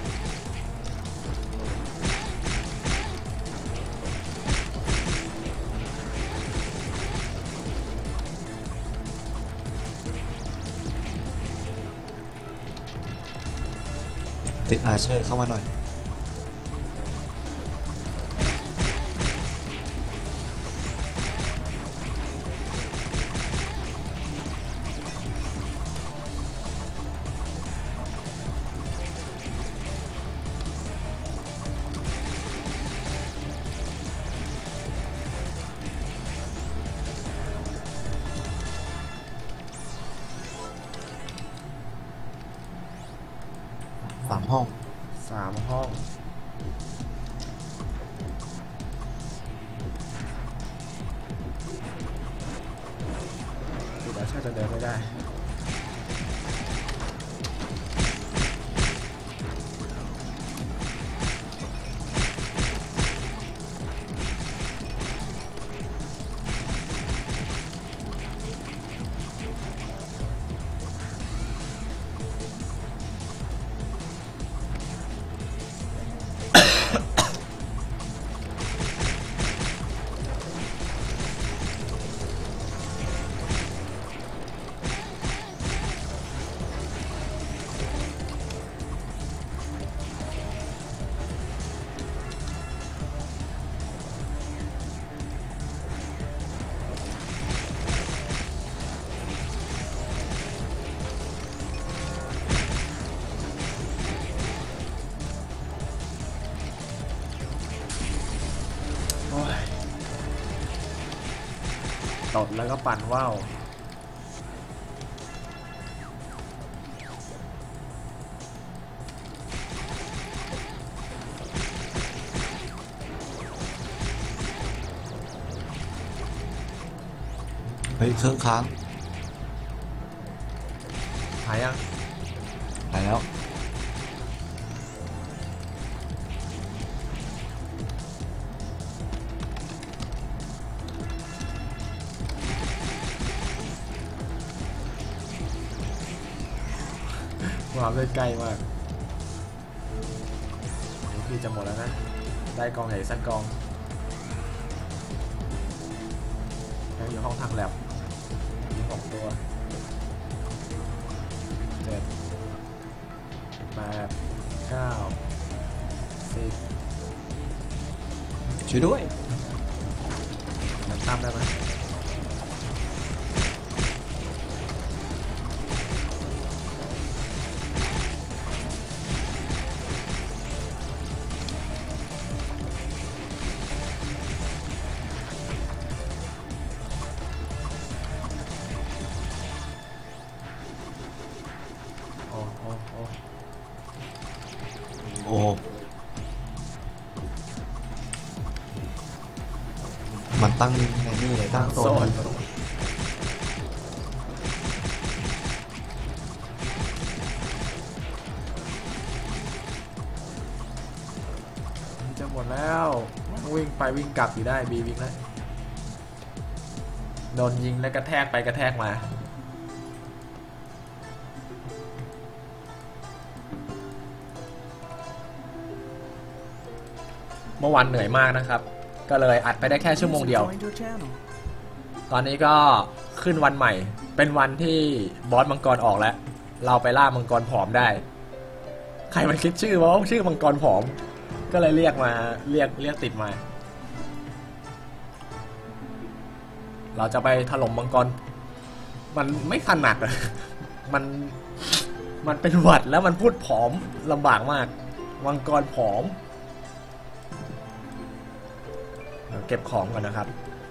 ติดอาเชอร์เข้ามาหน่อยสามห้องสามห้องติดแล้วใช่จะเดินไม่ได้ตดแล้วก็ปั่นว่าวเฮ้ยเครื่องค้างหายยังหายแล้วความได้ใกล้มากพี่จะหมดแล้วนะได้กองใหญ่สักกองยังอยู่ห้องทางแลบมีหกตัวเจ็ดแปดเก้าสิบช่วยด้วยมันตามได้ไหมโอ้มันตั้งในนี่เลยตั้งโซนจะหมดแล้ววิ่งไปวิ่งกลับอยู่ได้บีวิ่งแล้วโดนยิงแล้วกระแทกไปกระแทกมาเมื่อวานเหนื่อยมากนะครับก็เลยอัดไปได้แค่ชั่วโมงเดียวตอนนี้ก็ขึ้นวันใหม่เป็นวันที่บอสมังกรออกแล้วเราไปล่ามังกรผอมได้ใครมันคิดชื่อว่าชื่อมังกรผอมก็เลยเรียกมาเรียกเรียกติดมาเราจะไปถล่มมังกรมันไม่ถนัดมันมันเป็นหวัดแล้วมันพูดผอมลำบากมากมังกรผอมเดี๋ยวเก็บของก่อนนะครับ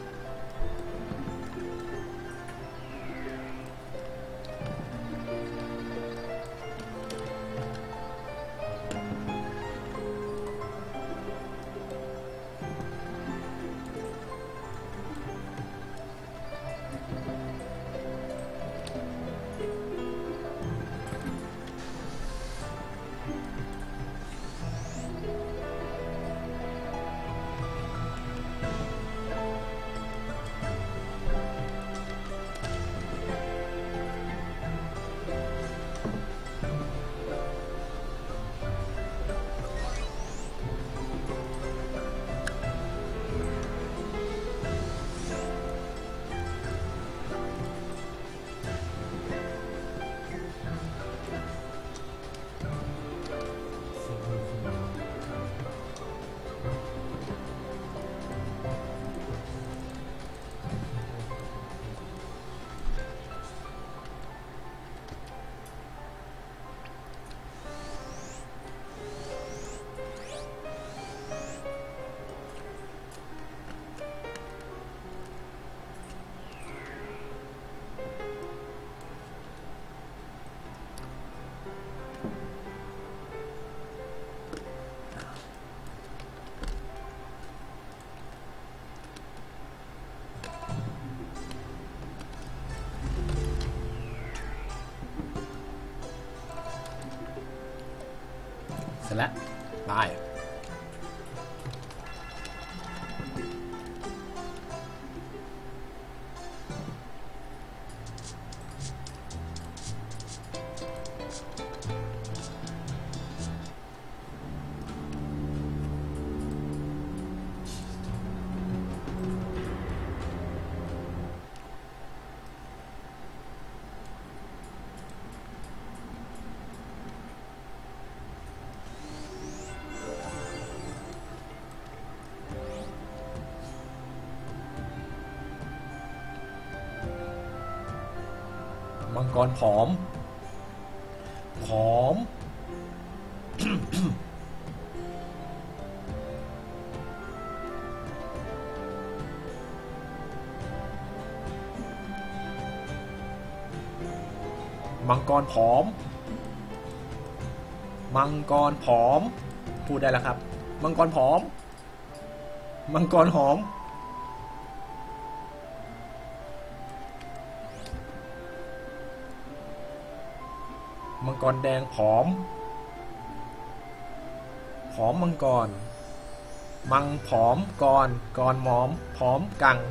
เสร็จแล้วไปมังกรผอมผอม มังกรผอมมังกรผอมพูดได้แล้วครับมังกรผอมมังกรหอมมังกรแดงผอมผอมมังกรมังผอมกรกรหมอมผอมกัง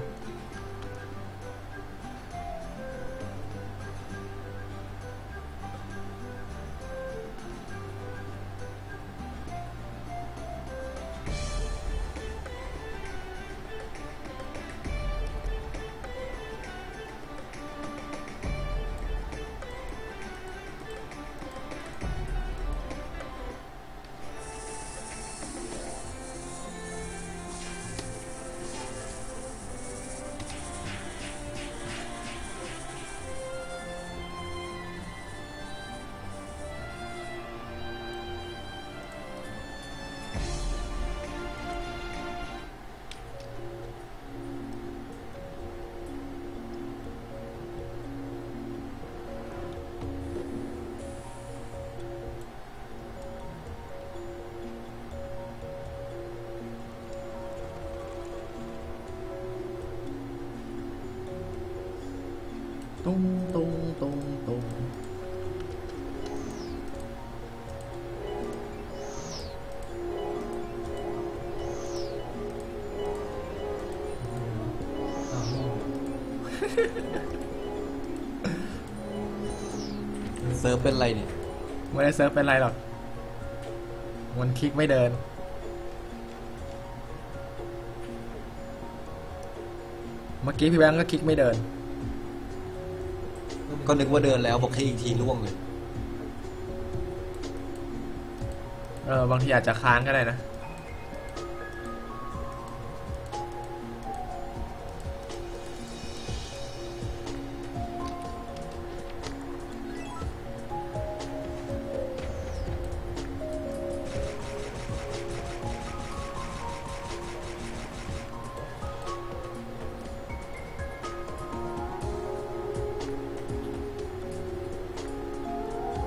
ตุ้งตุ้งตุ้งตุ้งเซิร์ฟเป็นไรเนี่ยไม่ได้เซิร์ฟเป็นไรหรอกมันคลิกไม่เดินเมื่อกี้พี่แบงก์ก็คลิกไม่เดินก็นึกว่าเดินแล้วบอกให้อีกทีล่วงเลยเออบางทีอาจจะค้างก็ได้นะ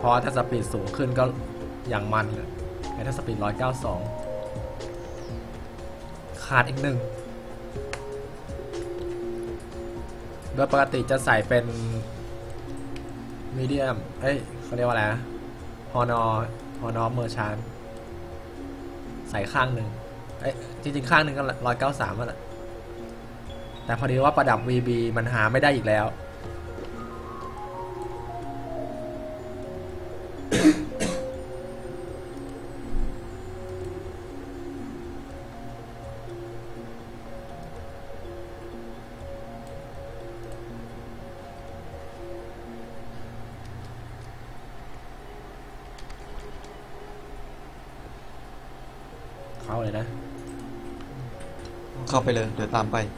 อถ้าสปีดสูงขึ้นก็อย่างมันเลยถ้าสปีดหนึ่งร้อยเก้าสิบสองขาดอีกหนึ่งโดยปกติจะใส่เป็นมีเดียมเอ้ยเขาเรียกว่าอะไรนะฮอนอฮอนอเมอร์ชานใส่ข้างหนึ่งเอ้ยจริงๆข้างหนึ่งก็หนึ่งร้อยเก้าสิบสามแล้วแหละแต่พอดีว่าประดับ วี บี มันหาไม่ได้อีกแล้วเข้าเลยนะเข้าไปเลยเดี๋ยวตามไป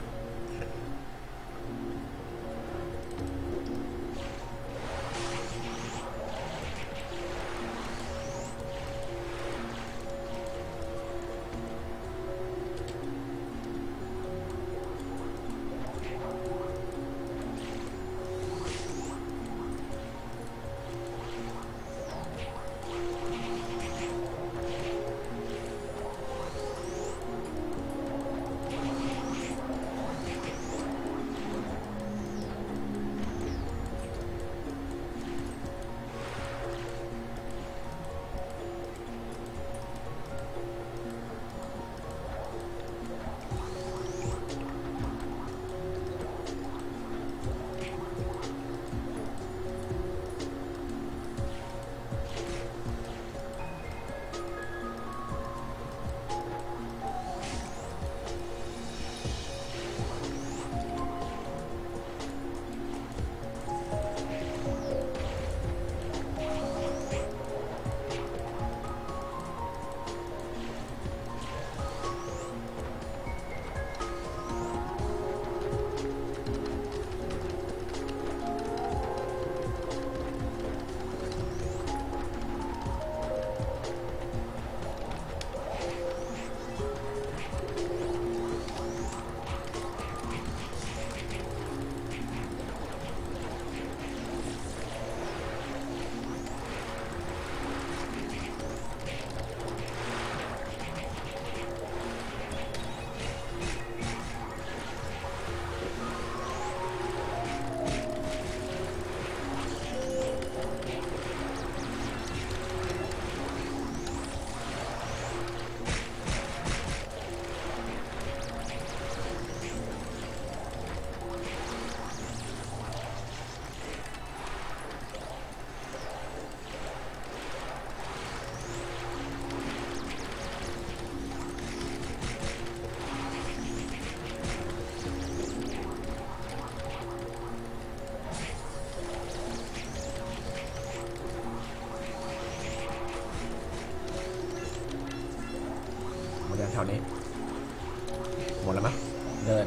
เดินแถวนี้หมดแล้วมั้ยเดิน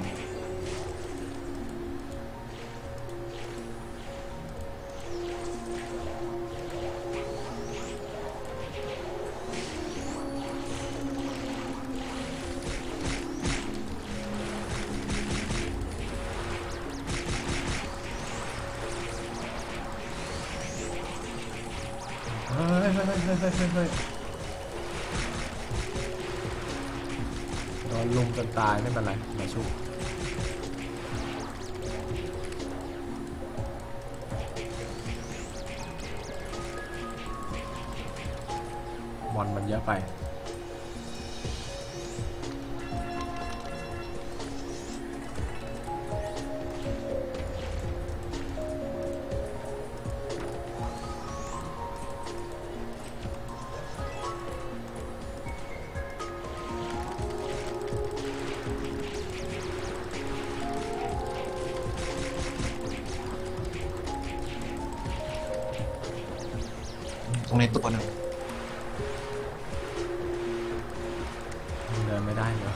เฮ้ยเฮ้ยเฮ้ยเฮ้ยเฮ้ยเฮ้ยลุมจนตายไม่เป็นไรมาชุบมอนมันเยอะไปตรงนี้ตัวหนึ่งเดินไม่ได้เลย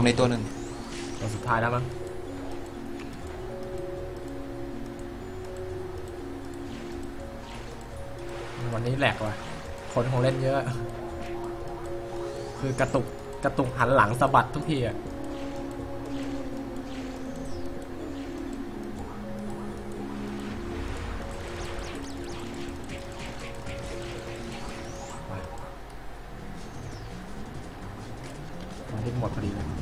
ในตัวหนึ่งตัวสุดท้ายแล้วมั้งวันนี้แหลกว่ะคนคงเล่นเยอะคือกระตุกกระตุกหันหลังสะบัดทุกทีอะวันนี้หมดพอดีเลย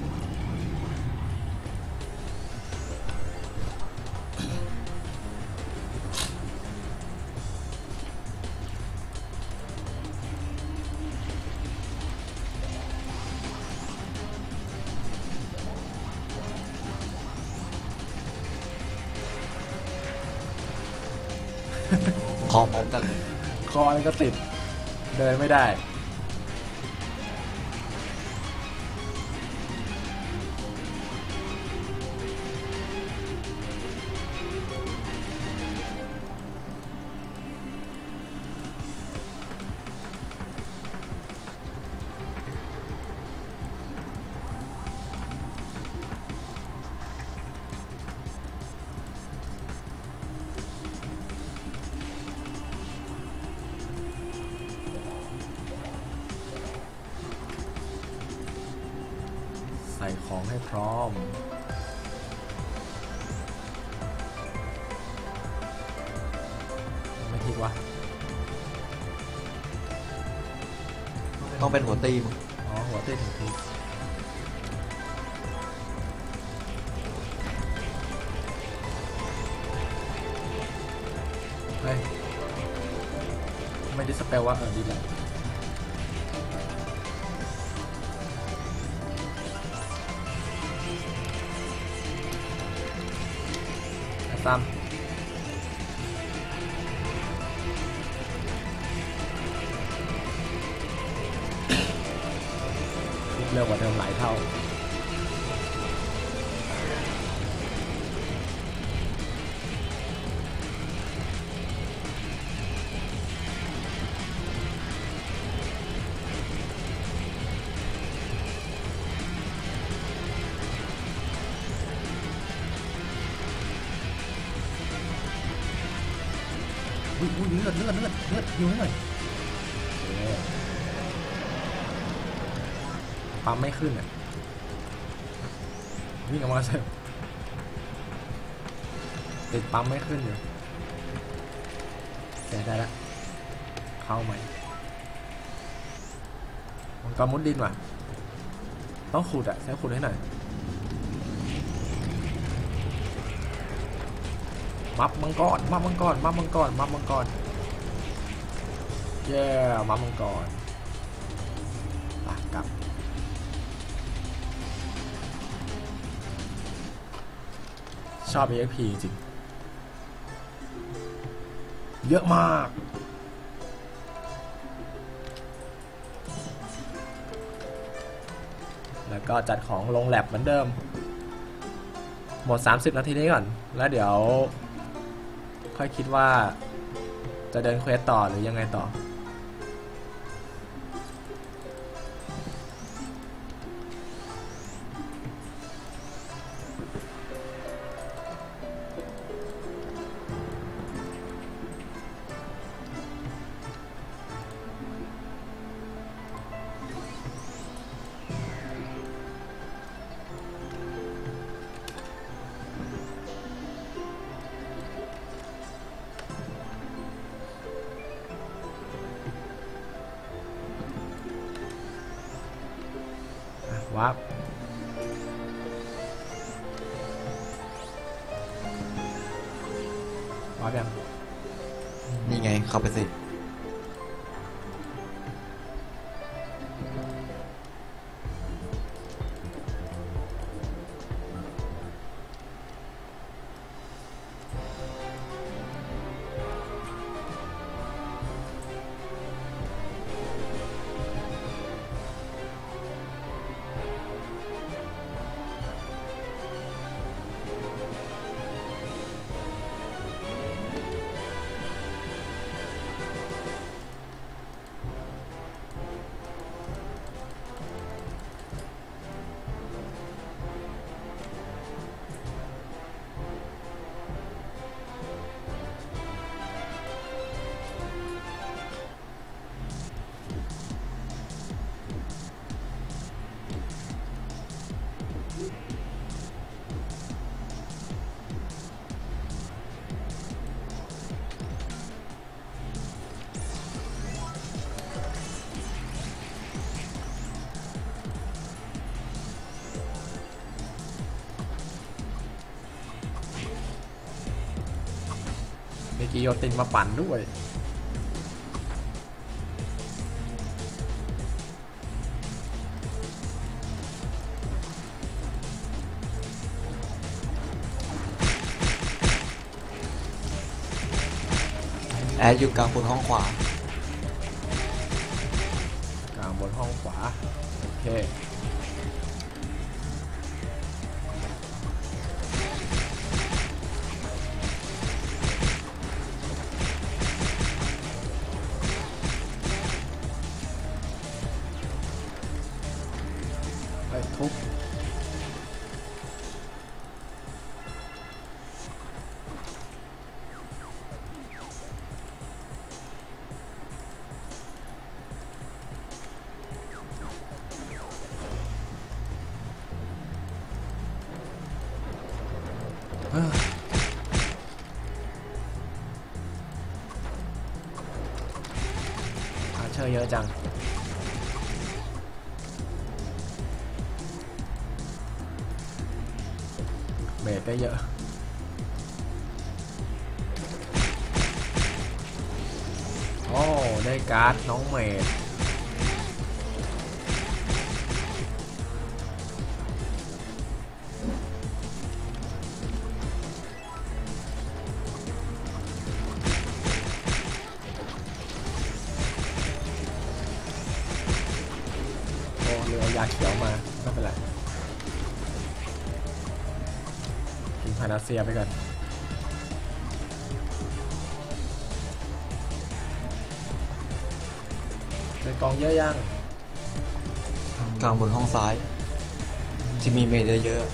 คอพร้อมกันคอนี่ก็ติดเดินไม่ได้ใส่ของให้พร้อมไม่ทิกวะต้องเป็นหัวตีมึงอ๋อหัวเต้นถึงทิกเฮ้ยไม่ดิสเปลว่าเออดีแล้วตามเร็วกว่าเดิมหลายเท่าอุ้ยอุ้ยเลือดเลือดเลือดเลือดหิวให้หน่อยปั๊มไม่ขึ้นอ่ะวิ่งออกมาใช่ติดปั๊มไม่ขึ้นอยู่แต่ได้แล้วเข้าไหมมันก็มุดดินว่ะต้องขุดอ่ะใช้ขุดให้หน่อยมับมังกรมับมังกรมับมังกรมับมังกรเย้มับมังกรปากกลับชอบ เอ็ก พี จริงเยอะมากแล้วก็จัดของลงแลบเหมือนเดิมหมดสามสิบนาทีนี้ก่อนแล้วเดี๋ยวค่อยคิดว่าจะเดินเควสต่อหรือยังไงต่อวับวับยังนี่ไงเข้าไปสิมีกิโยตินมาปั่นด้วยแอดอยู่กลางบนห้องขวากลางบนห้องขวาโอเคไปทุบอาเชอร์เยอะจังเมดได้เยอะโอ้ได้การ์ดน้องเมดหรือเอายาเขียวมาไม่เป็นไรกินพานาเซียไปก่อนในกองเยอะยังกลางบนห้องซ้ายที่มีเมดเยอะ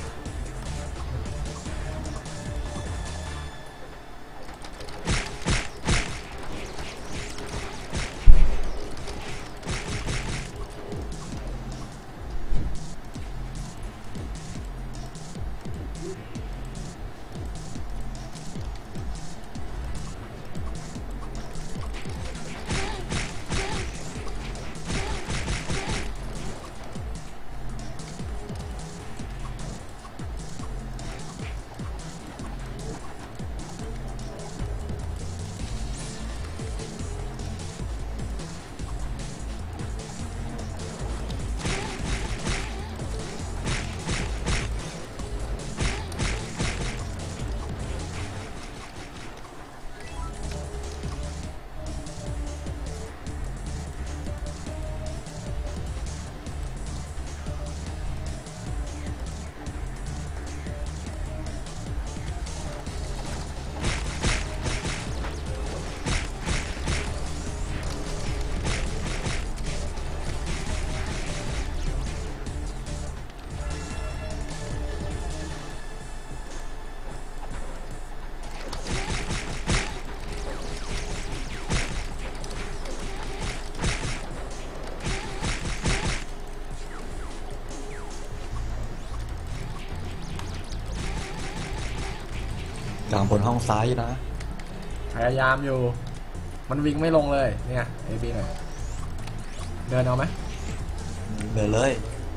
กลางบนห้องซ้ายนะพยายามอยู่มันวิ่งไม่ลงเลยเนี่ยเอบีหน่อยเดินเอาไหมเดินเลย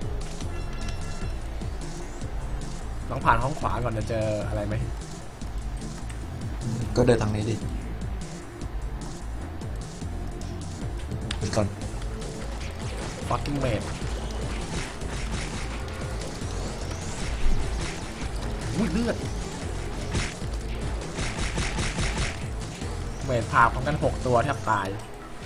ต้องผ่านห้องขวาก่อนจะเจออะไรไหมก็เดินทางนี้ดิไปก่อน fucking mate อุ้ยเลือดเมดพาพร้อมกันหกตัวแทบตาย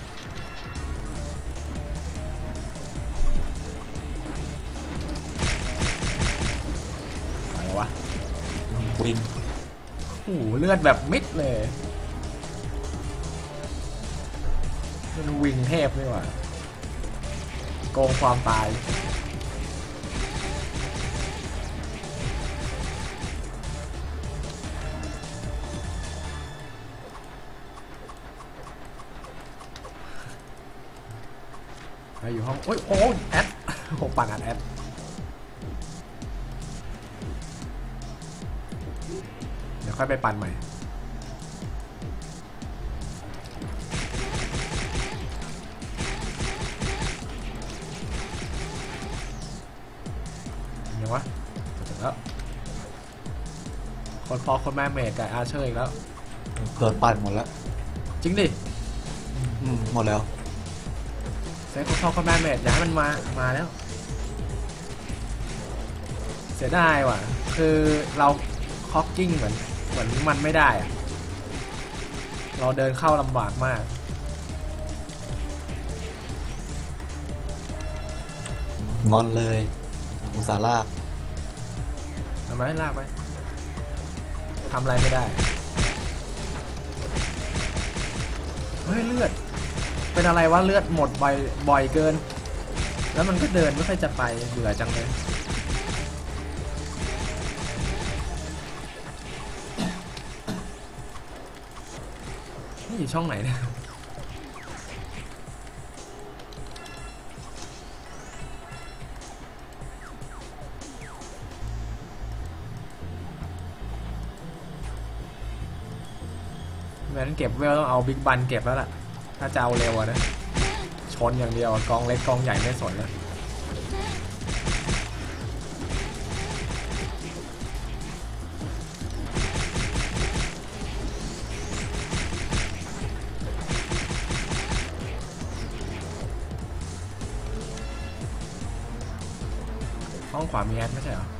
อะไรวะวิ่งโอ้โหเลือดแบบมิดเลยมันวิ่งเทพนี่หว่าโกงความตายอยู่ห้องโอ้ยโอ้ยแอดโหปั่นอัดแอดเดี๋ยวค่อยไปปั่นใหม่ยังวะเสร็จแล้วคนพอคนแม่เมดกับอาเชอร์อีกแล้วเกิดปั่นหมดแล้วจริงดิอืมหมดแล้วเซฟเข้าคอมแบทเมดอย่าให้มันมามาแล้วเสียดายว่ะคือเราคอกกิ้งเหมือนเหมือนมันไม่ได้อะเราเดินเข้าลำบากมากงอนเลยอุตส่าห์ลากทำไมลากไปทำอะไรไม่ได้เฮ้ยเลือดเป็นอะไรวะเลือดหมดบ่อยบ่อยเกินแล้วมันก็เดินไม่ค่อยจะไปเบื่อจังเลยนี่อยู่ช่องไหนเนี่ยแม้นเก็บเวลต้องเอาบิ๊กบันเก็บแล้วล่ะถ้าจะเอาเร็วอะนะชนอย่างเดียวกองเล็กกองใหญ่ไม่สนแล้วห้องขวามีแอดไม่ใช่เหร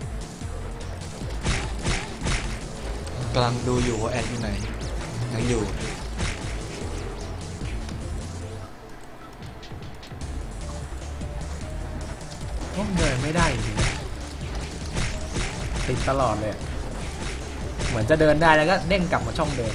อกำลังดูอยู่ว่าแอดอยู่ไหนยังอยู่ห้องเดินไม่ได้จริงๆติดตลอดเลยเหมือนจะเดินได้แล้วก็เด้งกลับมาช่องเดิม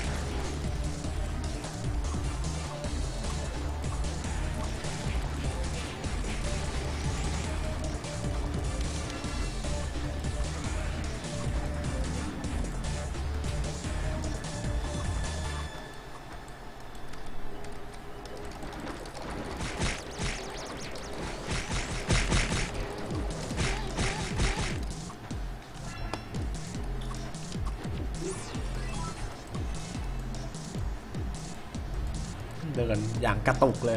เดินอย่างกระตุกเลย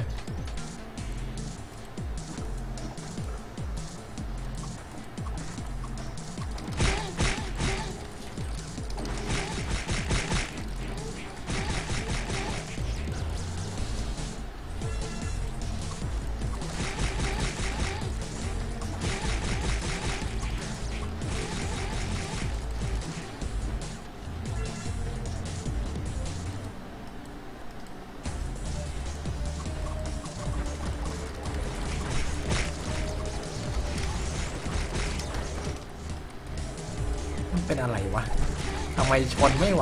เป็นอะไรวะทำไมชนไม่ไหว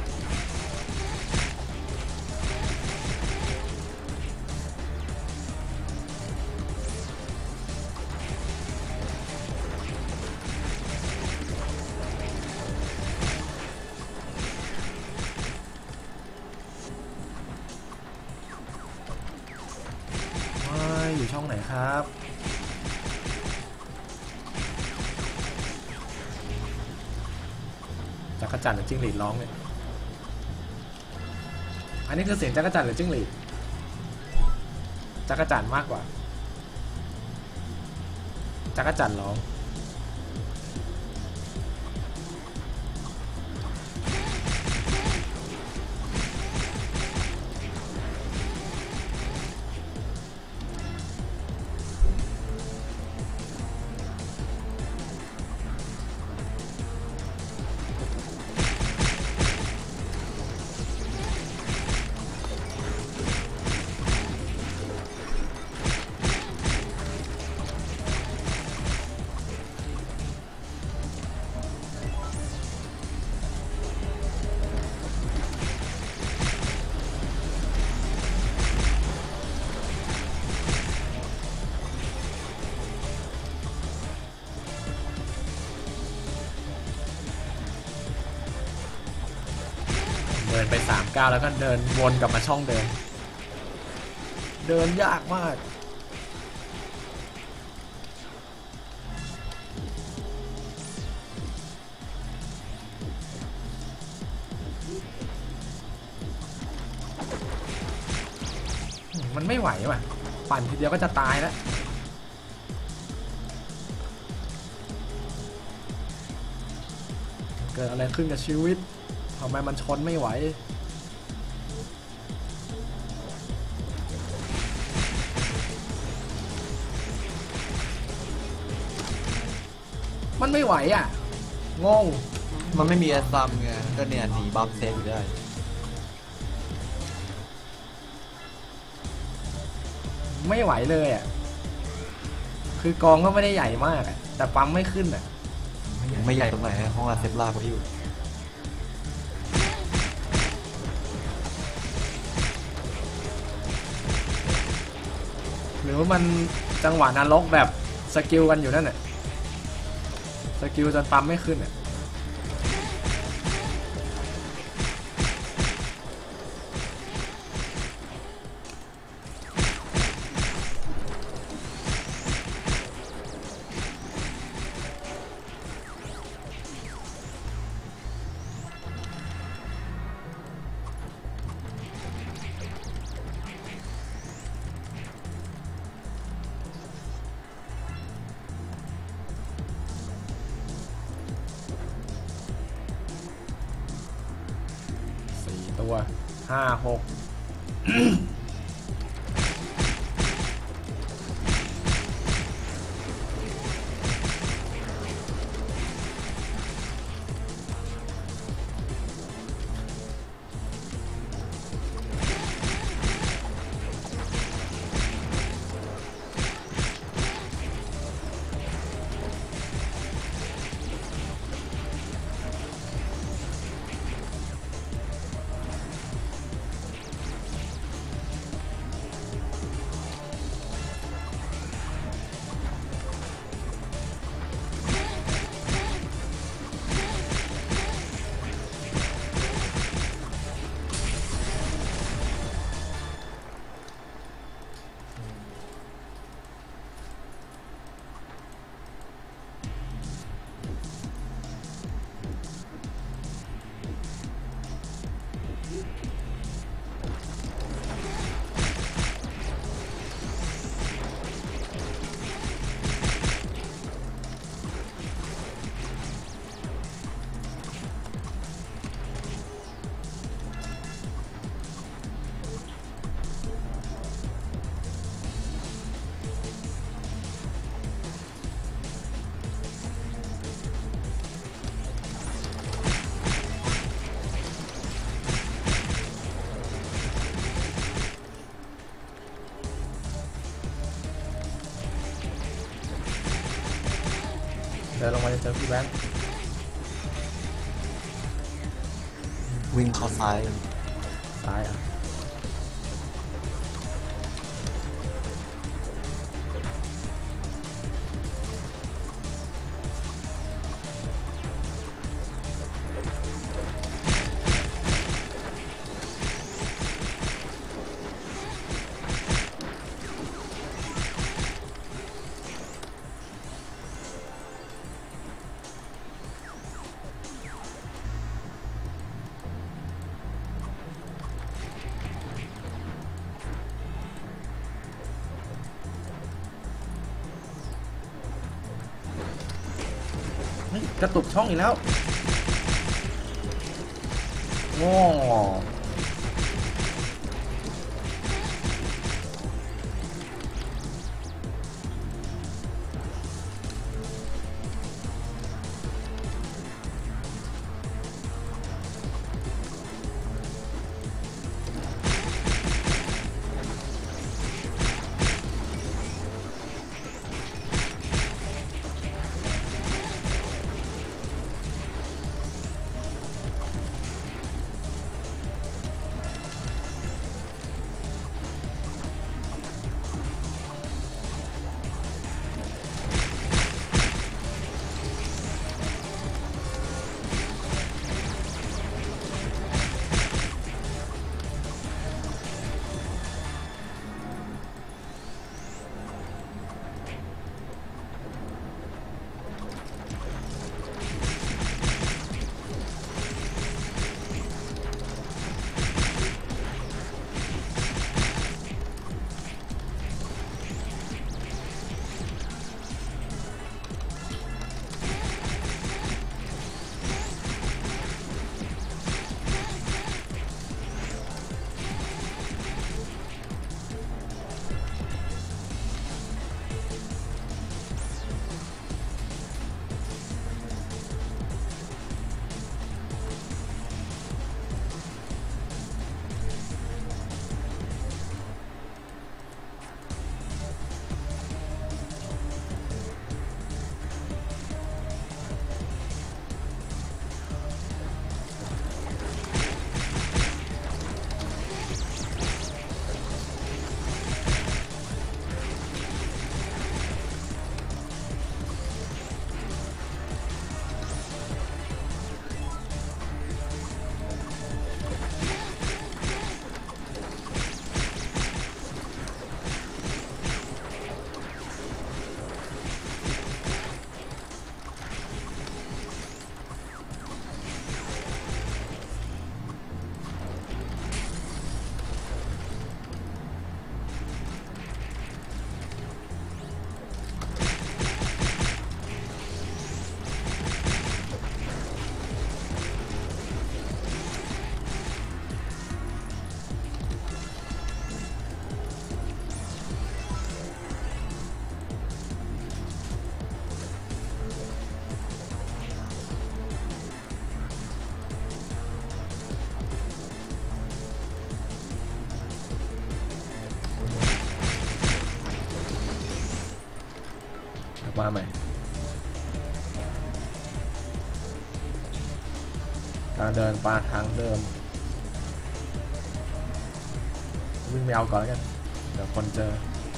อยู่ช่องไหนครับจักรจั่นหรือจิ้งหรีดร้องเนี่ยอันนี้คือเสียงจักรจั่นหรือจิ้งหรีดจักรจั่นมากกว่าจักรจั่นร้องเดินไปสามก้าวแล้วก็เดินวนกลับมาช่องเดิมเดินยากมากมันไม่ไหวว่ะปั่นทีเดียวก็จะตายแล้วเกิดอะไรขึ้นกับชีวิตทำไมมันชนไม่ไหวมันไม่ไหวอ่ะงงมันไม่มีแอสซัมไงก็เนี่ยหนีบัฟเซฟอยู่ได้ไม่ไหวเลยอ่ะคือกองก็ไม่ได้ใหญ่มากอ่ะแต่ปั๊มไม่ขึ้นอ่ะไม่ใหญ่ตรงไหนห้องอาเซฟล่าก็อยู่หรือว่ามันจังหวะนรกแบบสกิลกันอยู่นั่นน่ะสกิลจนปั๊มไม่ขึ้นอ่ะตัวห้าหกเดินลงมาจะเจอพี่แบงค์วิ่งเข้าซ้ายซ้ายอ่ะกระตุกช่องอีกแล้วโง่มาใหม่การเดินปลาทางเดิมวิ่งไปเอาก่อนแล้วกันเดี๋ยวคนเจอ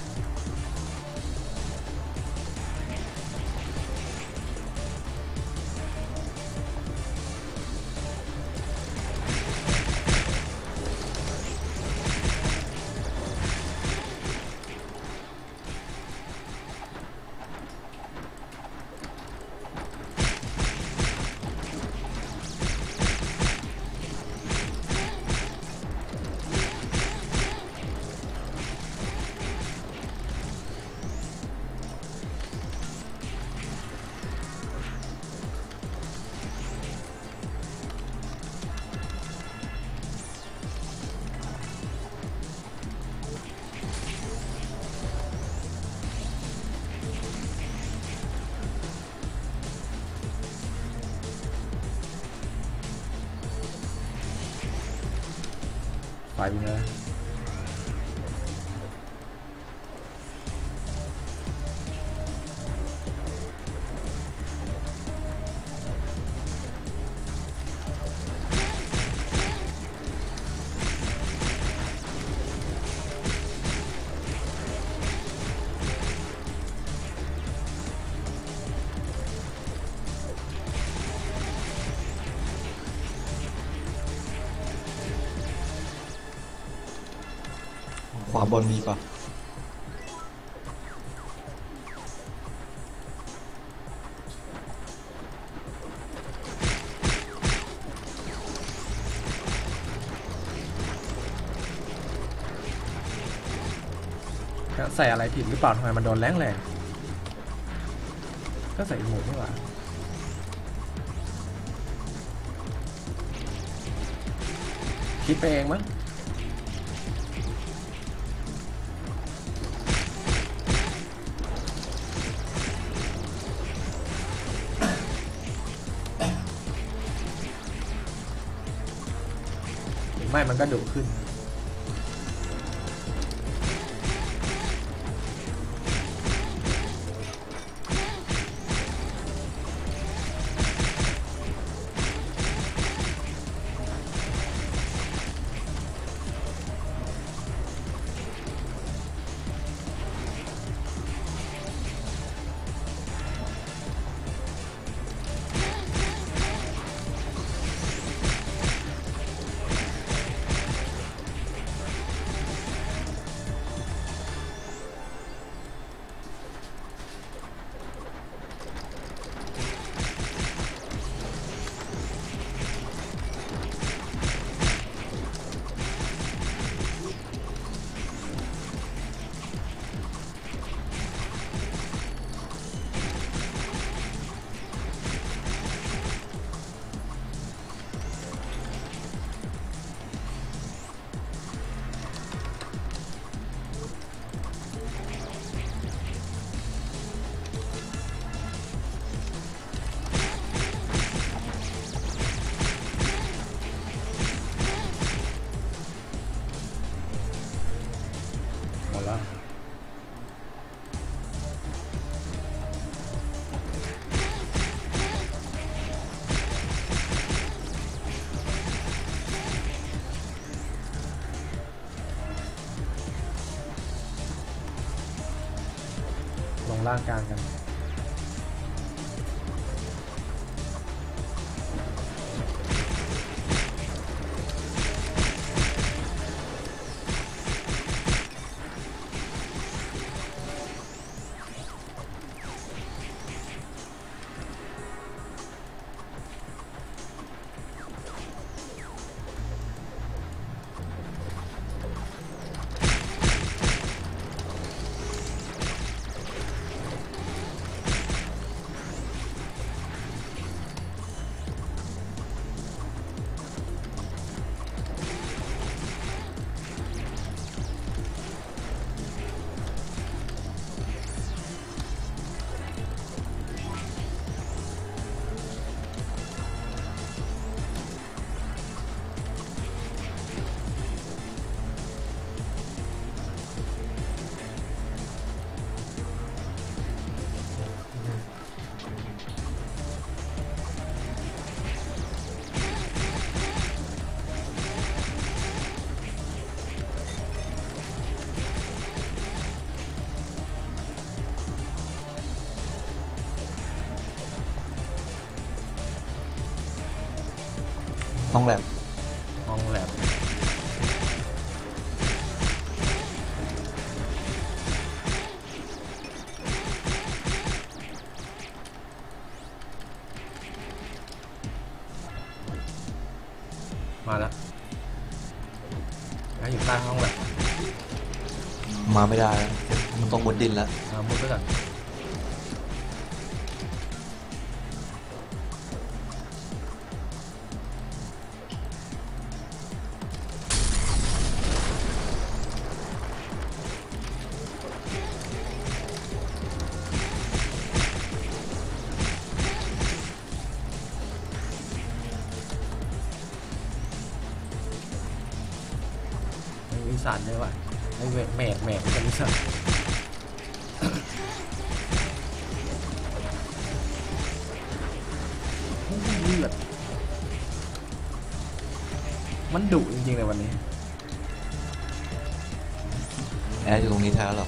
ไฟวิ่งเลยขวาบนมีปะใส่อะไรผิดหรือเปล่าทำไมมันโดนแรงแรงก็ใส่หมูนี่หว่าคิดไปเองมั้งไม่มันก็ดุขึ้นหมดแล้วลงล่างกลางกันห้องแลบห้องแลบมาแล้วอยู่ใต้ห้องแลบมาไม่ได้แล้วมันต้องบนดินแล้วเอามุดไปก่อนวิสันด้วยว่ะไอ้เวทเมดเมดเป็นวิสันเลือดมันดุจริงๆเลยวันนี้แอร์อยู่ตรงนี้แท้หรอ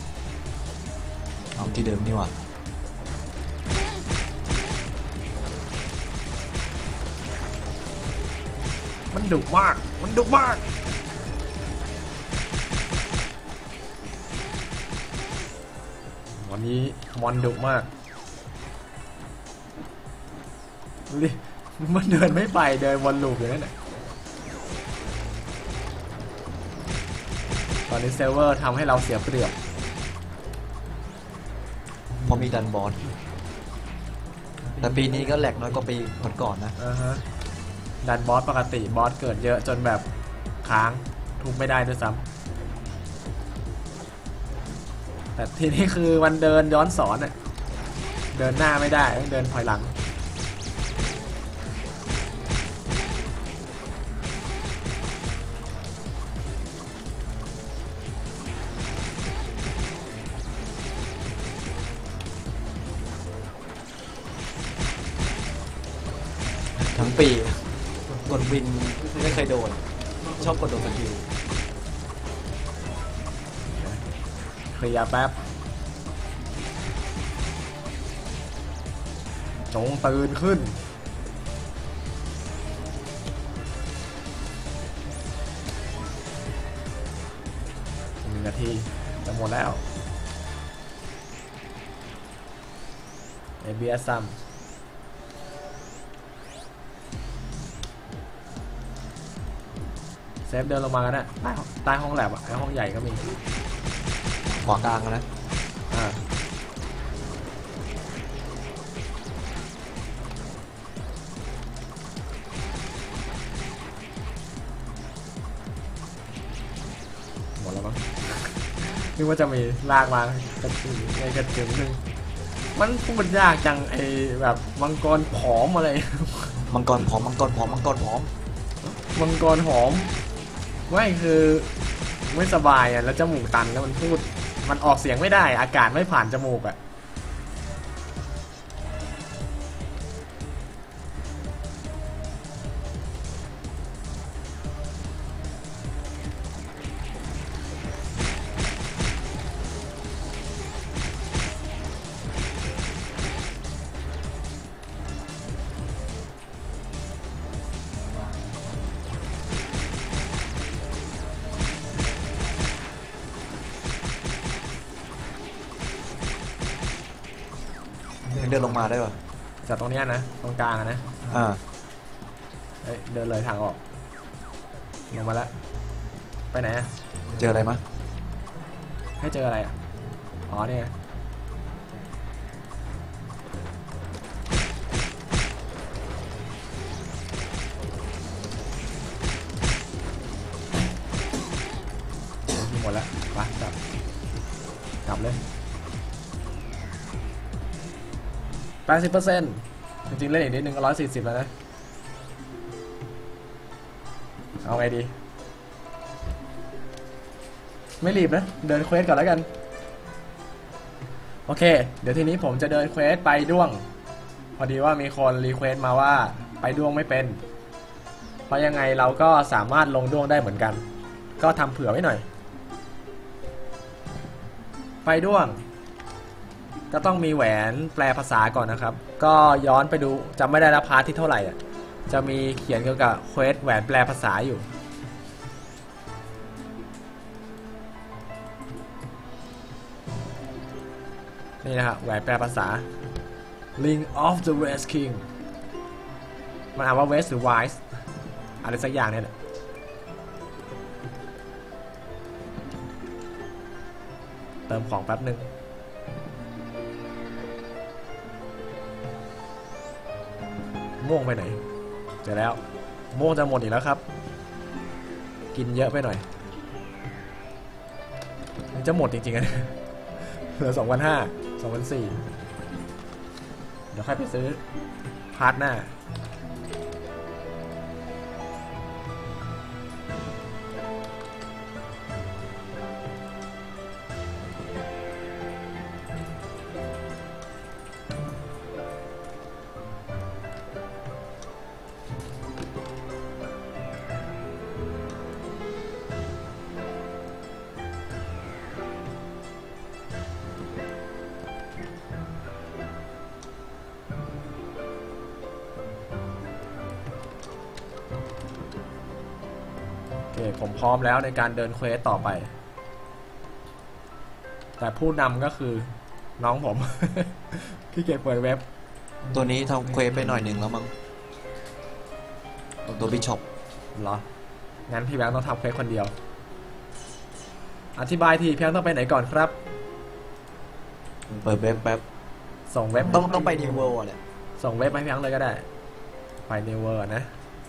เอาที่เดิมนี่หว่ามันดุมากมันดุมากวันนี้มอนดุมากดูดิมันเดินไม่ไปเดินวนลูปอย่างนั้นแหละตอนนี้เซิร์ฟเวอร์ทำให้เราเสียเปรียบเพราะมีดันบอสแต่ปีนี้ก็แหลกน้อยกว่าปีก่อนๆนะอ่าฮะดันบอสปกติบอสเกิดเยอะจนแบบค้างทุบไม่ได้ด้วยซ้ำแต่ทีนี้คือมันเดินย้อนสอนอะเดินหน้าไม่ได้ต้องเดินถอยหลังทั้งปีกดวินไม่เคยโดนชอบกดโดนสกิลเคลียร์แป๊บจงตื่นขึ้นหนึ่งนาทีจะหมดแล้วเอเบียซัมเซฟเดินลงมากันนะใต้ใต้ห้องแลบอะไอห้องใหญ่ก็มีขวากลางนะอ่าหมดแล้วมั้งนึกว่าจะมีลากมากระจุยในกระจุยนึงมันพูดยากจังไอแบบมังกรผอมอะไรมังกรพร้อมมังกรพร้อมมังกรพร้อมมังกรหอมไม่คือไม่สบายอ่ะแล้วจมูกตันแล้วมันพูดมันออกเสียงไม่ได้อากาศไม่ผ่านจมูกอ่ะเดินลงมาได้ป่ะจากตรงเนี้ยนะตรงกลางอะนะอ่าเอ้ยเดินเลยทางออกลงมาแล้วไปไหนอะเจออะไรมะให้เจออะไรอ่ะอ๋อนี่ไงหมดแล้วไปกลับกลับเลยแปดสิบเปอร์เซ็นต์จริงๆเล่นอีกนิดนึงก็ร้อยสี่สิบแล้วนะเอาไงดีไม่รีบนะเดินเควสก่อนแล้วกันโอเคเดี๋ยวทีนี้ผมจะเดินเควสไปด้วงพอดีว่ามีคนรีเควสมาว่าไปด้วงไม่เป็นเพราะยังไงเราก็สามารถลงด้วงได้เหมือนกันก็ทำเผื่อไว้หน่อยไปด้วงก็ต้องมีแหวนแปลภาษาก่อนนะครับก็ย้อนไปดูจำไม่ได้ละพาร์ทที่เท่าไหร่อ่ะจะมีเขียนเกี่ยวกับเควสแหวนแปลภาษาอยู่นี่นะครับแหวนแปลภาษา Ring of the West King มันอ่านว่า West หรือ Wise อะไรสักอย่างเนี่ยแหละเติมของแป๊บหนึ่งม่วงไปไหนเจอแล้วม่วงจะหมดอีกแล้วครับกินเยอะไปหน่อยมันจะหมดจริงๆนะเหลือสองพันห้าสองพันสี่เดี๋ยวค่อยไปซื้อพาร์ทหน้าโอเคผมพร้อมแล้วในการเดินเควสต่อไปแต่ผู้นำก็คือน้องผม ที่เก็บเปิดเว็บตัวนี้ทำเควสไปหน่อยหนึ่งแล้วมั้งตัวบิชอปเหรองั้นพี่แบงค์ต้องทำเควสคนเดียวอธิบายทีพี่แบงค์ต้องไปไหนก่อนครับเปิดเว็บแป๊บส่งเว็บต้องต้องไปนิวเวิลด์อ่ะส่งเว็บให้พี่แบงค์เลยก็ได้ไปนิวเวิลด์นะ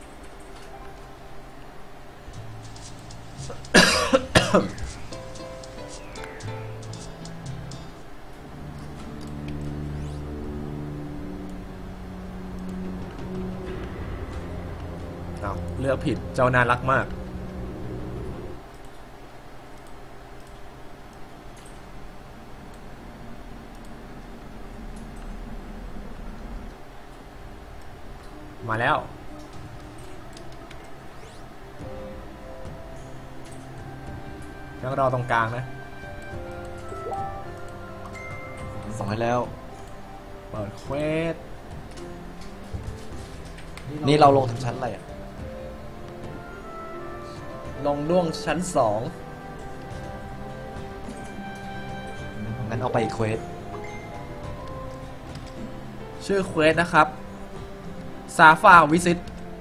เลือกผิดเจ้าน่ารักมากมาแล้วแล้วรอตรงกลางนะส่งให้แล้วเปิดเควสนี่เราลงถึงชั้นอะไรอ่ะลงล่วงชั้นสองงั้นเอาไปอีกเควสชื่อเควสนะครับซาฟาวิซิต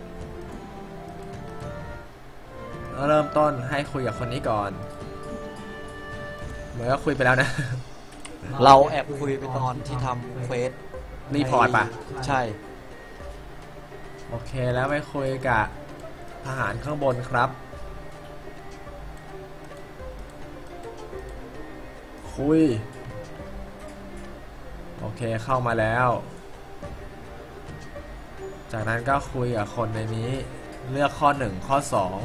เริ่มต้นให้คุยกับคนนี้ก่อนเหมือนก็คุยไปแล้วนะเราแอบคุยไปตอนที่ทำเควสรีพอร์ตป่ะใช่โอเคแล้วไปคุยกับทหารข้างบนครับคุยโอเคเข้ามาแล้วจากนั้นก็คุยกับคนในนี้เลือกข้อหนึ่งข้อสอง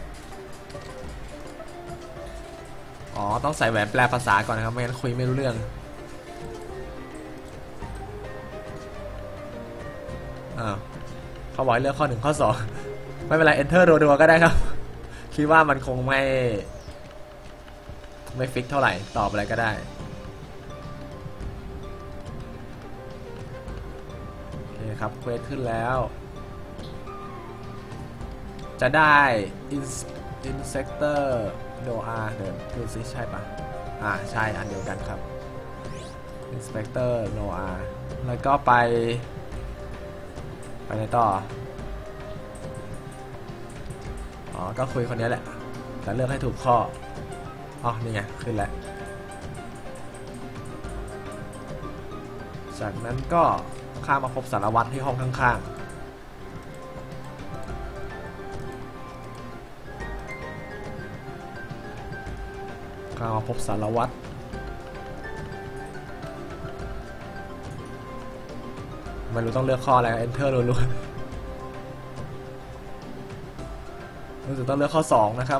อ๋อต้องใส่แหวนแปลภาษาก่อนนะครับไม่งั้นคุยไม่รู้เรื่องอ้าวเขาบอกให้เลือกข้อหนึ่งข้อสองไม่เป็นไร enter รัวๆก็ได้ครับคิดว่ามันคงไม่ไม่ฟิกเท่าไหร่ตอบอะไรก็ได้โอเคครับเควสขึ้นแล้วจะได้ Inspector Noah เดี๋ยวดูซิใช่ปะอ่าใช่อันเดียวกันครับ Inspector Noah แล้วก็ไปไปไหนต่ออ๋อก็คุยคนนี้แหละแต่เลือกให้ถูกข้ออ๋อนี่ไงขึ้นแล้วจากนั้นก็ข้ามมาพบสารวัตรที่ห้องข้างๆข้ามมาพบสารวัตรไม่รู้ต้องเลือกข้ออะไร enter รัวๆรู้สึกต้องเลือกข้อสองนะครับ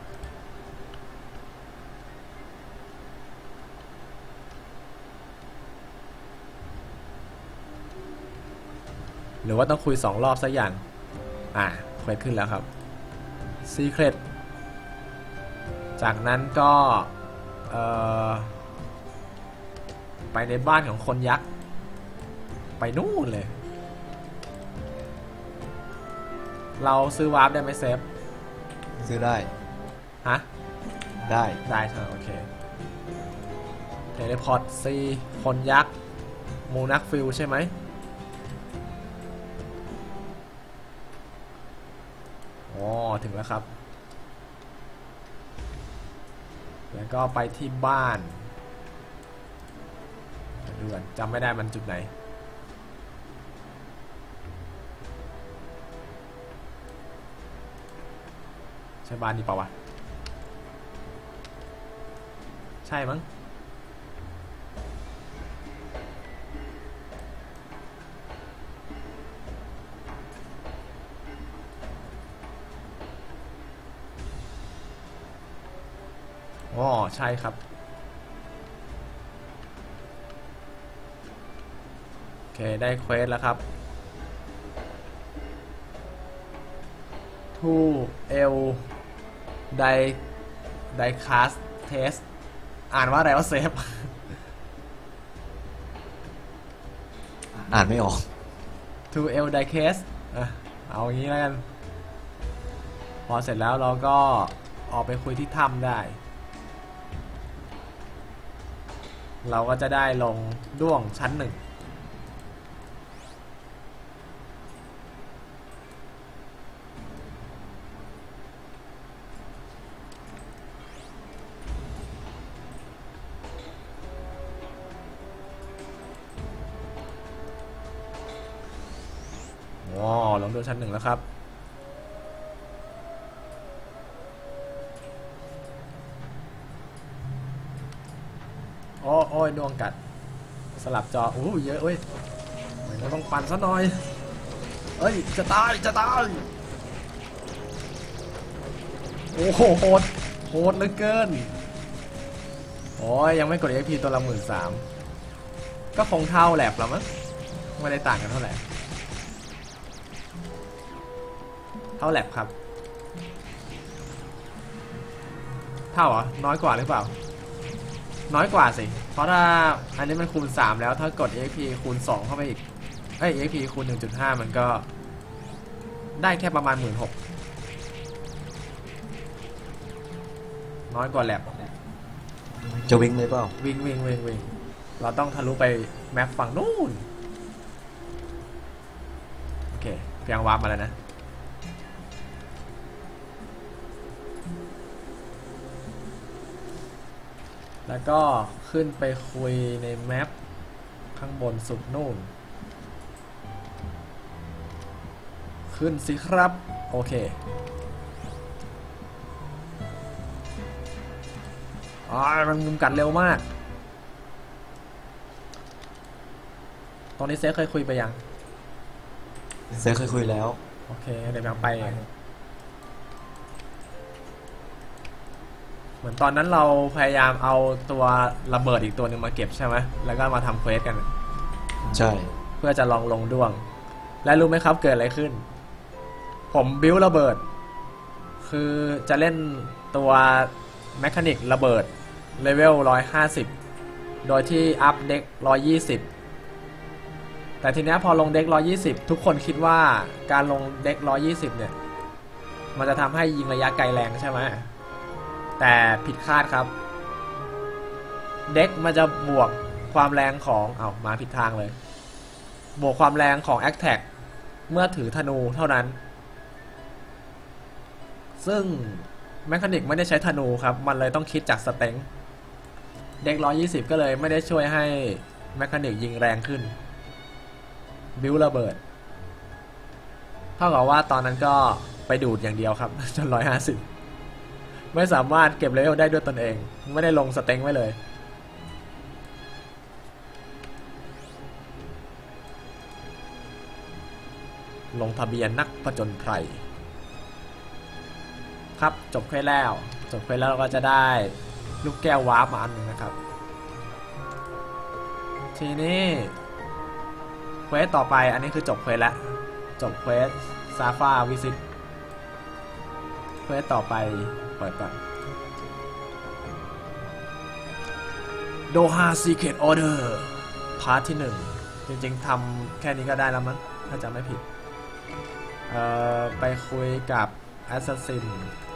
หรือว่าต้องคุยสองรอบสักอย่างอ่าเควสขึ้นแล้วครับ Secret จากนั้นก็เอ่อไปในบ้านของคนยักษ์ไปนู่นเลยเราซื้อวาร์ปได้ไหมเซฟซื้อได้ฮะได้ได้ใช่โอเคเทเลพอร์ตซีคนยักษ์มูนักฟิลใช่ไหมอ๋อถึงแล้วครับแล้วก็ไปที่บ้านดูกันจำไม่ได้มันจุดไหนใช่บ้านนี้เปล่าวะใช่มั้งอ๋อใช่ครับโอเคได้เควสแล้วครับ ทูเอลไดไดคาสเทสอ่านว่าอะไรวะเซฟอ่านไม่ออกทูเอลไดเคสอ่ะเอาอย่างนี้แล้วกัน พอเสร็จแล้วเราก็ออกไปคุยที่ถ้ำได้ เราก็จะได้ลงด้วงชั้นหนึ่งอ๋อลงด้วงชั้นหนึ่งแล้วครับโอ้โอ้ยดวงกัดสลับจอโอ้เยอะเว้ยมันก็ต้องปั่นซะหน่อยเอ้ยจะตายจะตายโอ้โหโหดโหดเหลือเกินโอ้ยยังไม่กด เอ็ก พี ตัวละหมื่นสามก็คงเท่าแลบแล้วมั้งไม่ได้ต่างกันเท่าไหร่เท่าแลบครับเท่าเหรอน้อยกว่าหรือเปล่าน้อยกว่าสิเพราะถ้าอันนี้มันคูณสามแล้วถ้ากด เอ็ก พี คูณสองเข้าไปอีกเอ้ย เอ็ก พี คูณ หนึ่งจุดห้า มันก็ได้แค่ประมาณ หนึ่งหมื่นหกพัน น้อยกว่าแลบจะวิ่งเลยเปล่าวิ่งวิ่งวิ่งวิ่งเราต้องทะลุไปแมปฝั่งนู้นโอเคเพียงวาร์ปมาแล้วนะแล้วก็ขึ้นไปคุยในแมปข้างบนสุดนู่นขึ้นสิครับโอเคอ๋อมันมุมกัดเร็วมากตอนนี้เซฟเคยคุยไปยังเซฟเคยคุยแล้วโอเคเดี๋ยวยังไปเหมือนตอนนั้นเราพยายามเอาตัวระเบิดอีกตัวหนึ่งมาเก็บใช่ไหมแล้วก็มาทำเควสกันใช่เพื่อจะลองลงด้วงและรู้ไหมครับเกิดอะไรขึ้นผมบิ้วระเบิดคือจะเล่นตัวแมคานิกระเบิดเลเวลหนึ่งร้อยห้าสิบโดยที่อัพเด็กหนึ่งร้อยยี่สิบแต่ทีนี้พอลงเด็กหนึ่งร้อยยี่สิบทุกคนคิดว่าการลงเด็กหนึ่งร้อยยี่สิบเนี่ยมันจะทำให้ยิงระยะไกลแรงใช่ไหมแต่ผิดคาดครับเด็กมันจะบวกความแรงของเอามาผิดทางเลยบวกความแรงของ Attack เมื่อถือธนูเท่านั้นซึ่งแมคานิกไม่ได้ใช้ธนูครับมันเลยต้องคิดจากสเต็งเด็กหนึ่งร้อยยี่สิบก็เลยไม่ได้ช่วยให้แมคานิกยิงแรงขึ้นบิวระเบิดเท่ากับว่าตอนนั้นก็ไปดูดอย่างเดียวครับจนหนึ่งร้อยห้าสิบไม่สามารถเก็บเลเวลได้ด้วยตนเองไม่ได้ลงสเต็งไว้เลยลงทะเบียนนักผจญภัยครับจบเควสแล้วจบเควสแล้วเราก็จะได้ลูกแก้ววาร์ปมาอันหนึ่งนะครับทีนี้เควสต่อไปอันนี้คือจบเควสแล้วจบเควสซาฟาวิซิตเควสต่อไปเปิดก่อนโดฮาซีเคทออเดอร์พาร์ทที่หนึ่งจริงๆทำแค่นี้ก็ได้แล้วมั้งถ้าจำไม่ผิดเอ่อไปคุยกับแอสซัสซิน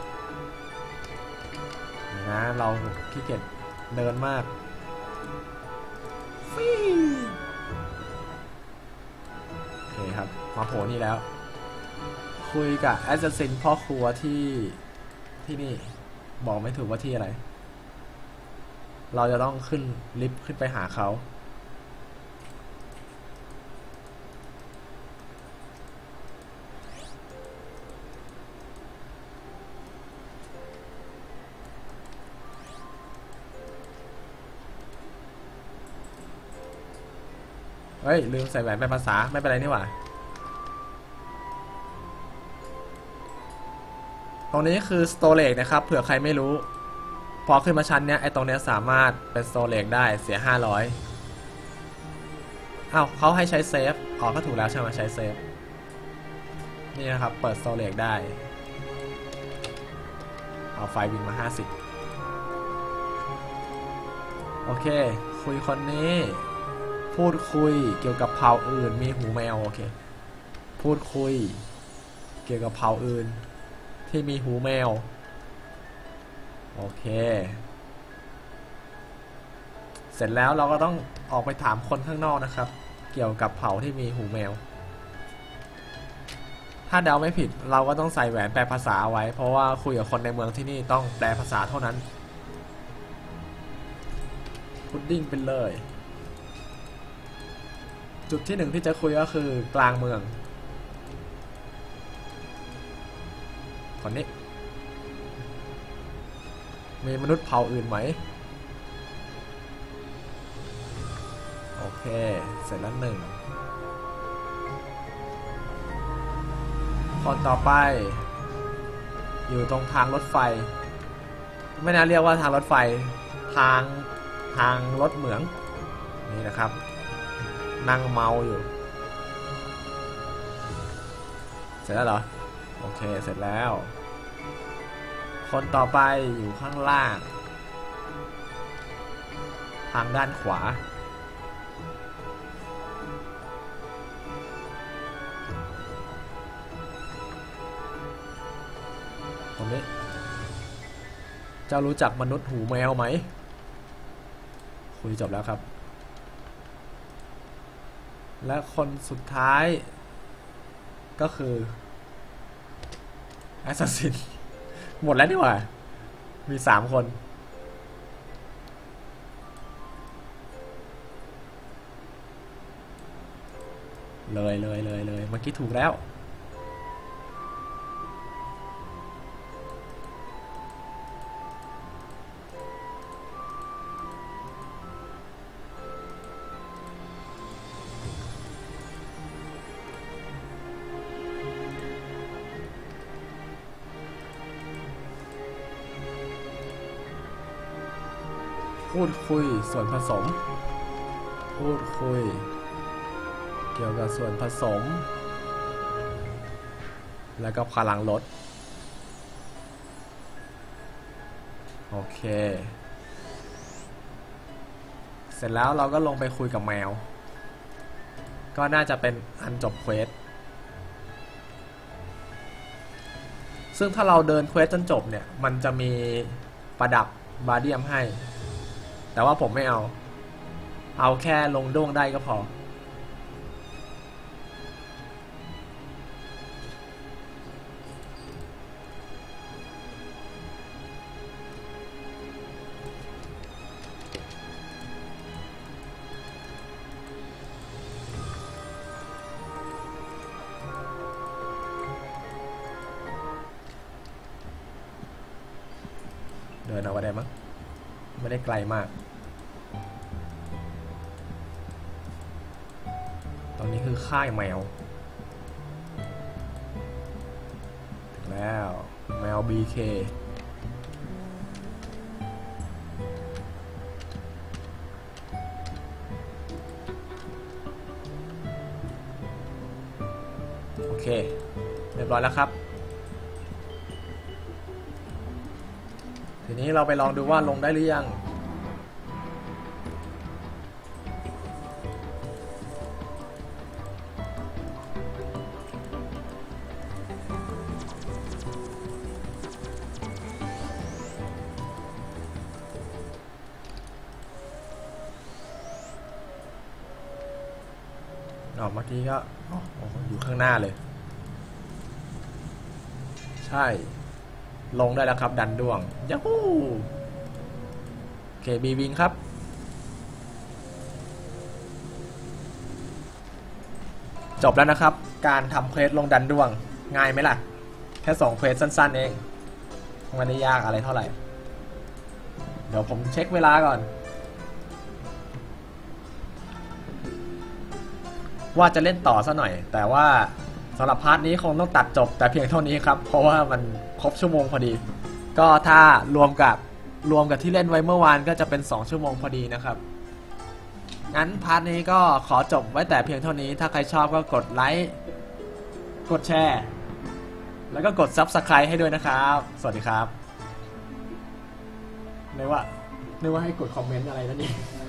นะเราขี้เกียจเดินมากโอเคครับมาโผล่นี่แล้วคุยกับแอสซัสซินพ่อครัวที่ที่นี่บอกไม่ถูกว่าที่อะไรเราจะต้องขึ้นลิฟต์ขึ้นไปหาเขาเฮ้ยลืมใส่แหวนเป็นภาษาไม่เป็นไรนี่หว่าตรงนี้คือ storage นะครับเผื่อใครไม่รู้พอขึ้นมาชั้นเนี้ยไอตรงเนี้ยสามารถเป็น storage ได้เสียห้าร้อยอ้าวเขาให้ใช้เซฟอ๋อก็ถูกแล้วใช่ไหมใช้เซฟนี่นะครับเปิด storage ได้เอาไฟบินมาห้าสิบโอเคคุยคนนี้พูดคุยเกี่ยวกับเผ่าอื่นมีหูแมวโอเคพูดคุยเกี่ยวกับเผ่าอื่นที่มีหูแมวโอเคเสร็จแล้วเราก็ต้องออกไปถามคนข้างนอกนะครับเกี่ยวกับเผ่าที่มีหูแมวถ้าเดาไม่ผิดเราก็ต้องใส่แหวนแปลภาษาไว้เพราะว่าคุยกับคนในเมืองที่นี่ต้องแปลภาษาเท่านั้นพุดดิ้งเป็นเลยจุดที่หนึ่งที่จะคุยก็คือกลางเมืองคนนี้มีมนุษย์เผ่าอื่นไหมโอเคเสร็จแล้วหนึ่งคนต่อไปอยู่ตรงทางรถไฟไม่น่าเรียกว่าทางรถไฟทางทางรถเหมืองนี่นะครับนั่งเมาอยู่เสร็จแล้วเหรอโอเคเสร็จแล้วคนต่อไปอยู่ข้างล่างทางด้านขวาตรงนี้เจ้ารู้จักมนุษย์หูแมวไหมคุยจบแล้วครับและคนสุดท้ายก็คือแอสซัสซินหมดแล้วนี่หว่ามีสามคนเลยเลยเลยเลยเมื่อกี้ถูกแล้วพูดคุยส่วนผสมพูดคุยเกี่ยวกับส่วนผสมแล้วก็พลังลดโอเคเสร็จแล้วเราก็ลงไปคุยกับแมวก็น่าจะเป็นอันจบเควสซึ่งถ้าเราเดินเควสจนจบเนี่ยมันจะมีประดับบาเดียมให้แต่ว่าผมไม่เอาเอาแค่ลงด้วงได้ก็พอเดินเอาไว้ได้มั้งไม่ได้ไกลมากตอนนี้คือค่ายแมวถึงแล้วแมว บี เค โอเคเรียบร้อยแล้วครับทีนี้เราไปลองดูว่าลงได้หรือยังอ๋อเมื่อกี้ก็อ๋ออยู่ข้างหน้าเลยใช่ลงได้แล้วครับดันด้วงยัฮูเคบีวิงครับจบแล้วนะครับการทำเควสลงดันด้วงง่ายไหมล่ะแค่สองเควสสั้นๆเองไม่ได้ยากอะไรเท่าไหร่เดี๋ยวผมเช็คเวลาก่อนว่าจะเล่นต่อซะหน่อยแต่ว่าสำหรับพาร์ทนี้คงต้องตัดจบแต่เพียงเท่านี้ครับเพราะว่ามันครบชั่วโมงพอดีก็ถ้ารวมกับรวมกับที่เล่นไว้เมื่อวานก็จะเป็นสองชั่วโมงพอดีนะครับงั้นพาร์ทนี้ก็ขอจบไว้แต่เพียงเท่านี้ถ้าใครชอบก็กดไลค์กดแชร์แล้วก็กด ซับสไครบ์ ให้ด้วยนะครับสวัสดีครับนึกว่านึกว่าให้กดคอมเมนต์อะไรนั่นเอง